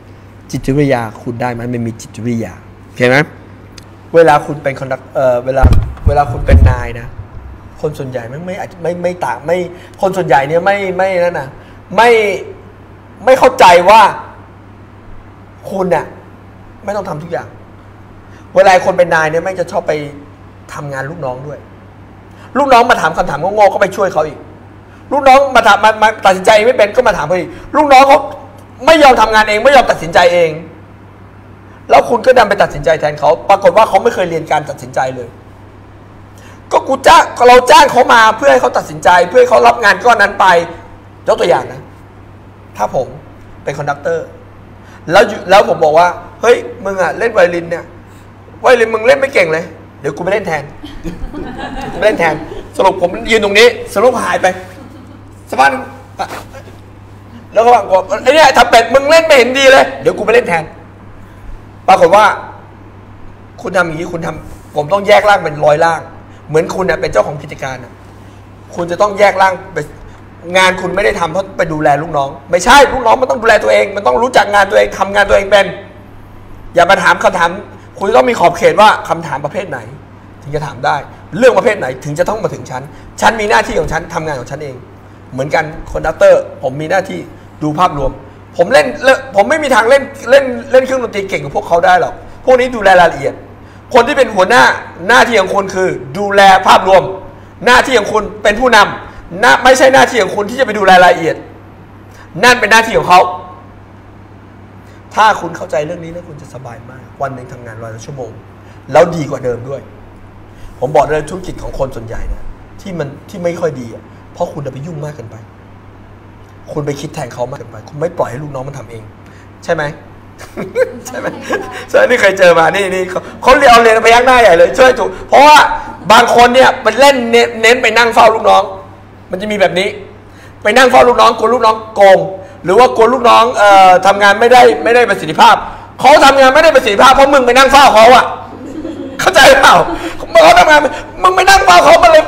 จิตวิทยาคุณได้ไหมไม่มีจิตวิทยาโอเคไหมเวลาคุณเป็นเวลาคุณเป็นนายนะคนส่วนใหญ่ไม่ต่างไม่คนส่วนใหญ่เนี่ยไม่นั่นนะไม่เข้าใจว่าคุณน่ะไม่ต้องทำทุกอย่างเวลาคนเป็นนายเนี่ยไม่จะชอบไปทำงานลูกน้องด้วยลูกน้องมาถามคำถามโง่ๆก็ไปช่วยเขาอีกลูกน้องมาถามมาตัดสินใจไม่เป็นก็มาถามเขาอีกลูกน้องเขาไม่ยอมทำงานเองไม่ยอมตัดสินใจเองแล้วคุณก็ดันไปตัดสินใจแทนเขาปรากฏว่าเขาไม่เคยเรียนการตัดสินใจเลยก็เราจ้างเขามาเพื่อให้เขาตัดสินใจเพื่อให้เขารับงานก้อนนั้นไปยกตัวอย่างนะถ้าผมเป็นคอนดักเตอร์แล้วผมบอกว่าเฮ้ยมึงอะเล่นไวโอลินเนี่ยไวโอลินมึงเล่นไม่เก่งเลยเดี๋ยวกูไปเล่นแทนกูเล่นแทนสรุปผมยืนตรงนี้สรุปหายไปสักพักแล้วก็บอกไอ้เนี่ยทำเป็ดมึงเล่นไม่เห็นดีเลยเดี๋ยวกูไปเล่นแทนปรากฏว่าคุณทำอย่างนี้คุณทำผมต้องแยกร่างเป็น100 ร่างเหมือนคุณเนี่ยเป็นเจ้าของกิจการนะคุณจะต้องแยกร่างไปงานคุณไม่ได้ทำเพราะไปดูแลลูกน้องไม่ใช่ลูกน้องมันต้องดูแลตัวเองมันต้องรู้จักงานตัวเองทำงานตัวเองเป็นอย่ามาถามคำถามคุณต้องมีขอบเขตว่าคำถามประเภทไหนถึงจะถามได้เรื่องประเภทไหนถึงจะต้องมาถึงฉันมีหน้าที่ของฉันทำงานของฉันเองเหมือนกันคอนดักเตอร์ผมมีหน้าที่ดูภาพรวมผมไม่มีทางเล่นเครื่องดนตรีเก่งกว่าพวกเขาได้หรอกพวกนี้ดูแลรายละเอียดคนที่เป็นหัวหน้าที่ของคุณคือดูแลภาพรวมหน้าที่ของคุณเป็นผู้นำไม่ใช่หน้าที่ของคุณที่จะไปดูแลรายละเอียดนั่นเป็นหน้าที่ของเขาถ้าคุณเข้าใจเรื่องนี้แล้วคุณจะสบายมากวันหนึ่งทำงาน100 ชั่วโมงแล้วดีกว่าเดิมด้วยผมบอกเลยธุรกิจของคนส่วนใหญ่นะที่ไม่ค่อยดีเพราะคุณไปยุ่งมากเกินไปคุณไปคิดแทนเขามากเกินไปคุณไม่ปล่อยให้ลูกน้องมันทำเองใช่ไหม ใช่ไหมใช่นี่เคยเจอมานี่เขาเรียนพยักหน้าใหญ่เลยช่วยถูกเพราะว่าบางคนเนี่ยมันเล่นเน้นไปนั่งเฝ้าลูกน้องมันจะมีแบบนี้ไปนั่งเฝ้าลูกน้องกลัวลูกน้องโกงหรือว่ากลัวลูกน้องทำงานไม่ได้ประสิทธิภาพเขาทำงานไม่ได้ประสิทธิภาพเพราะมึงไปนั่งเฝ้าเขาอะเข้าใจเปล่าเมื่อเขาทำงานมึงไปนั่งเฝ้าเขามาเลย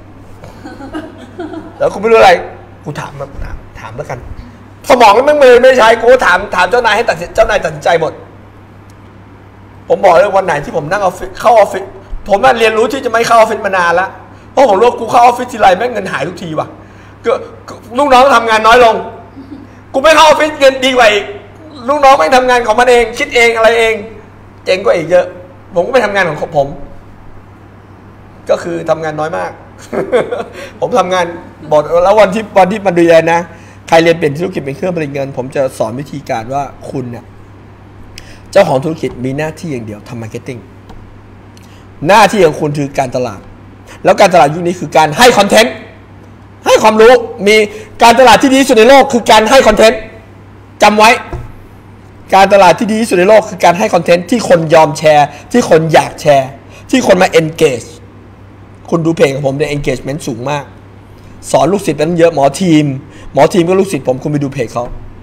แล้วกูไม่รู้อะไรกูถามแล้วกันสมองมันไม่ใช่กูถามเจ้านายให้เจ้านายตัดสินใจหมดผมบอกเลยวันไหนที่ผมนั่งเข้าออฟฟิศผมเรียนรู้ที่จะไม่เข้าออฟฟิศมานานแล้วเพราะผมรู้กูเข้าออฟฟิศทีไรแม่งเงินหายทุกทีว่ะลูกน้องทำงานน้อยลงกูไม่เข้าออฟฟิศเงินดีกว่าอีกลูกน้องแม่งทำงานของมันเองคิดเองอะไรเองเจ๋งกว่าอีกเยอะผมก็ไปทำงานของผมก็คือทำงานน้อยมาก ผมทำงานบอกแล้ววันที่มาดูแลนะใครเรียนเปลี่ยนธุรกิจเป็นเครื่องผลิตเงินผมจะสอนวิธีการว่าคุณเนี่ยเจ้าของธุรกิจมีหน้าที่อย่างเดียวทำมาร์เก็ตติ้งหน้าที่ของคุณคือการตลาดแล้วการตลาดยุคนี้คือการให้คอนเทนต์ให้ความรู้มีการตลาดที่ดีที่สุดในโลกคือการให้คอนเทนต์จำไว้การตลาดที่ดีที่สุดในโลกคือการให้คอนเทนต์ที่คนยอมแชร์ที่คนอยากแชร์ที่คนมา engage คุณดูเพจของผมเนี่ย engagement สูงมากสอนลูกศิษย์เป็นเยอะหมอทีมก็ลูกศิษย์ผมคุณไปดูเพจ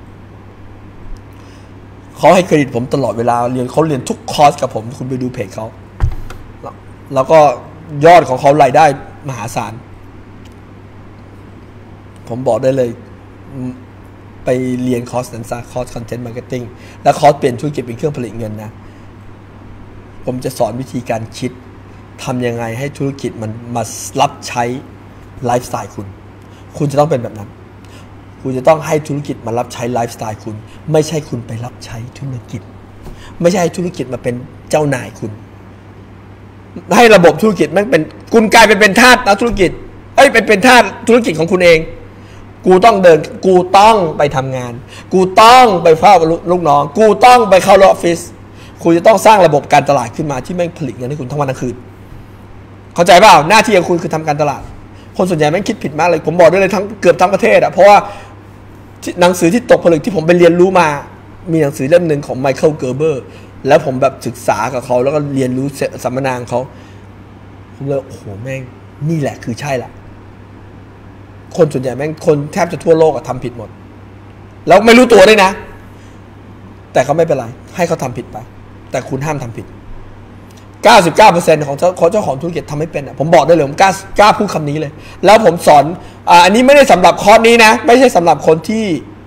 เขาให้เครดิตผมตลอดเวลาเขาเรียนทุกคอร์สกับผมคุณไปดูเพจเขาแล้วก็ยอดของเขารายได้มหาศาลผมบอกได้เลยไปเรียนคอร์สนั้นซะคอร์สคอนเทนต์มาร์เก็ตติ้งและคอร์สเปลี่ยนธุรกิจเป็นเครื่องผลิตเงินนะผมจะสอนวิธีการคิดทำยังไงให้ธุรกิจมันมารับใช้ไลฟ์สไตล์คุณจะต้องเป็นแบบนั้นคุณจะต้องให้ธุรกิจมารับใช้ไลฟ์สไตล์คุณไม่ใช่คุณไปรับใช้ธุรกิจไม่ใช่ให้ธุรกิจมาเป็นเจ้านายคุณให้ระบบธุรกิจมันเป็นคุณกลายเป็นทาสนะธุรกิจเป็นทาสธุรกิจของคุณเองกูต้องไปทำงานกูต้องไปเฝ้าลูกน้องกูต้องไปเข้าออฟฟิศคุณจะต้องสร้างระบบการตลาดขึ้นมาที่แม่งผลิตเงินให้คุณทั้งวันทั้งคืนเข้าใจเปล่าหน้าที่ของคุณคือทำการตลาดคนส่วนใหญ่แม่งคิดผิดมากเลยผมบอกได้เลยเกือบทั้งประเทศเพราะว่าหนังสือที่ตกผลึกที่ผมไปเรียนรู้มามีหนังสือเล่มหนึ่งของไมเคิลเกอร์เบอร์แล้วผมแบบศึกษากับเขาแล้วก็เรียนรู้สัมมนาของเขาผมเลยโอ้โหแม่งนี่แหละคือใช่ละคนส่วนใหญ่แม่งคนแทบจะทั่วโลกทำผิดหมดแล้วไม่รู้ตัวด้วยนะแต่เขาไม่เป็นไรให้เขาทำผิดไปแต่คุณห้ามทำผิด 99% ของเจ้าของธุรกิจทำไม่เป็นผมบอกได้เลยผมกล้าพูดคำนี้เลยแล้วผมสอนอันนี้ไม่ได้สำหรับคอร์สนี้นะไม่ใช่สำหรับคนที่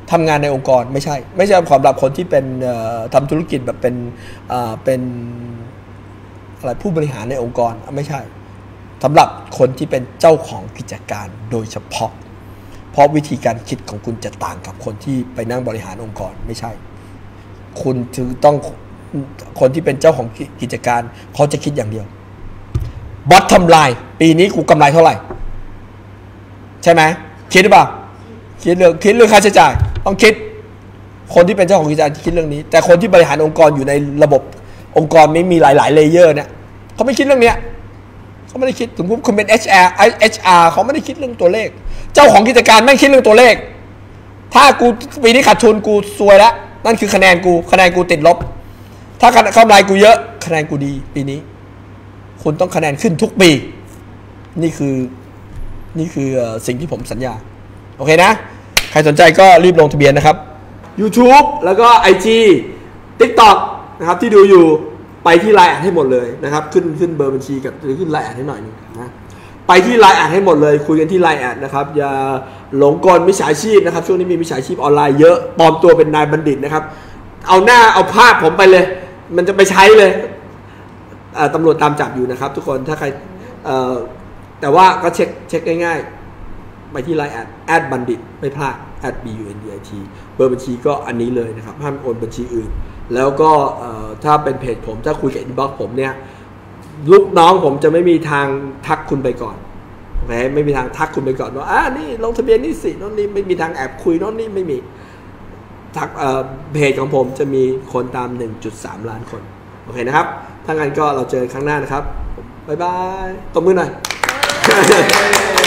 ทำงานในองค์กรไม่ใช่สำหรับคนที่เป็นทำธุรกิจแบบเป็นอะไรผู้บริหารในองค์กรไม่ใช่สำหรับคนที่เป็นเจ้าของกิจการโดยเฉพาะเพราะวิธีการคิดของคุณจะต่างกับคนที่ไปนั่งบริหารองค์กรไม่ใช่คุณถือต้องคนที่เป็นเจ้าของกิจการเขาจะคิดอย่างเดียวbottom line ปีนี้กูกำไรเท่าไหร่ใช่ไหมคิดหรือเปล่าคิดเรื่องค่าใช้จ่ายต้องคิดคนที่เป็นเจ้าของกิจการคิดเรื่องนี้แต่คนที่บริหารองค์กรอยู่ในระบบองค์กรไม่มีหลายๆเลเยอร์เนี่ยเขาไม่คิดเรื่องนี้เขาไม่ได้คิดถึงคุณเป็น HR เขาไม่ได้คิดเรื่องตัวเลขเจ้าของกิจการไม่คิดเรื่องตัวเลขถ้ากูปีนี้ขาดทุนกูซวยแล้วนั่นคือคะแนนกูติดลบถ้ากำไรกูเยอะคะแนนกูดีปีนี้คุณต้องคะแนนขึ้นทุกปีนี่คือสิ่งที่ผมสัญญาโอเคนะใครสนใจก็รีบลงทะเบียนนะครับ YouTube แล้วก็ IG TikTok นะครับที่ดูอยู่ไปที่ LINE ให้หมดเลยนะครับขึ้นเบอร์บัญชีกับหรือขึ้น LINE ให้หน่อยนึงนะไปที่ LINE ให้หมดเลยคุยกันที่ LINE นะครับอย่าหลงกลมิจฉาชีพนะครับช่วงนี้มีมิจฉาชีพออนไลน์เยอะปลอมตัวเป็นนายบัณฑิตนะครับเอาภาพผมไปเลยมันจะไปใช้เลยตำรวจตามจับอยู่นะครับทุกคนถ้าใครแต่ว่าก็เช็คง่ายๆไปที่ LINE แอดบัณฑิตไม่พลาด@BUNDIT เบอร์บัญชีก็อันนี้เลยนะครับห้ามโอนบัญชีอื่นแล้วก็ถ้าเป็นเพจผมถ้าคุยกับอินบ็อกซ์ผมเนี่ยลูกน้องผมจะไม่มีทางทักคุณไปก่อนโอเคไม่มีทางทักคุณไปก่อนว่านี่ลงทะเบียนนี่สิโน่นนี่ไม่มีทางแอบคุยโน่นนี่ไม่มีทักเพจของผมจะมีคนตาม 1.3 ล้านคนโอเคนะครับถ้างั้นก็เราเจอครั้งหน้านะครับบ๊ายบายตบมือหน่อย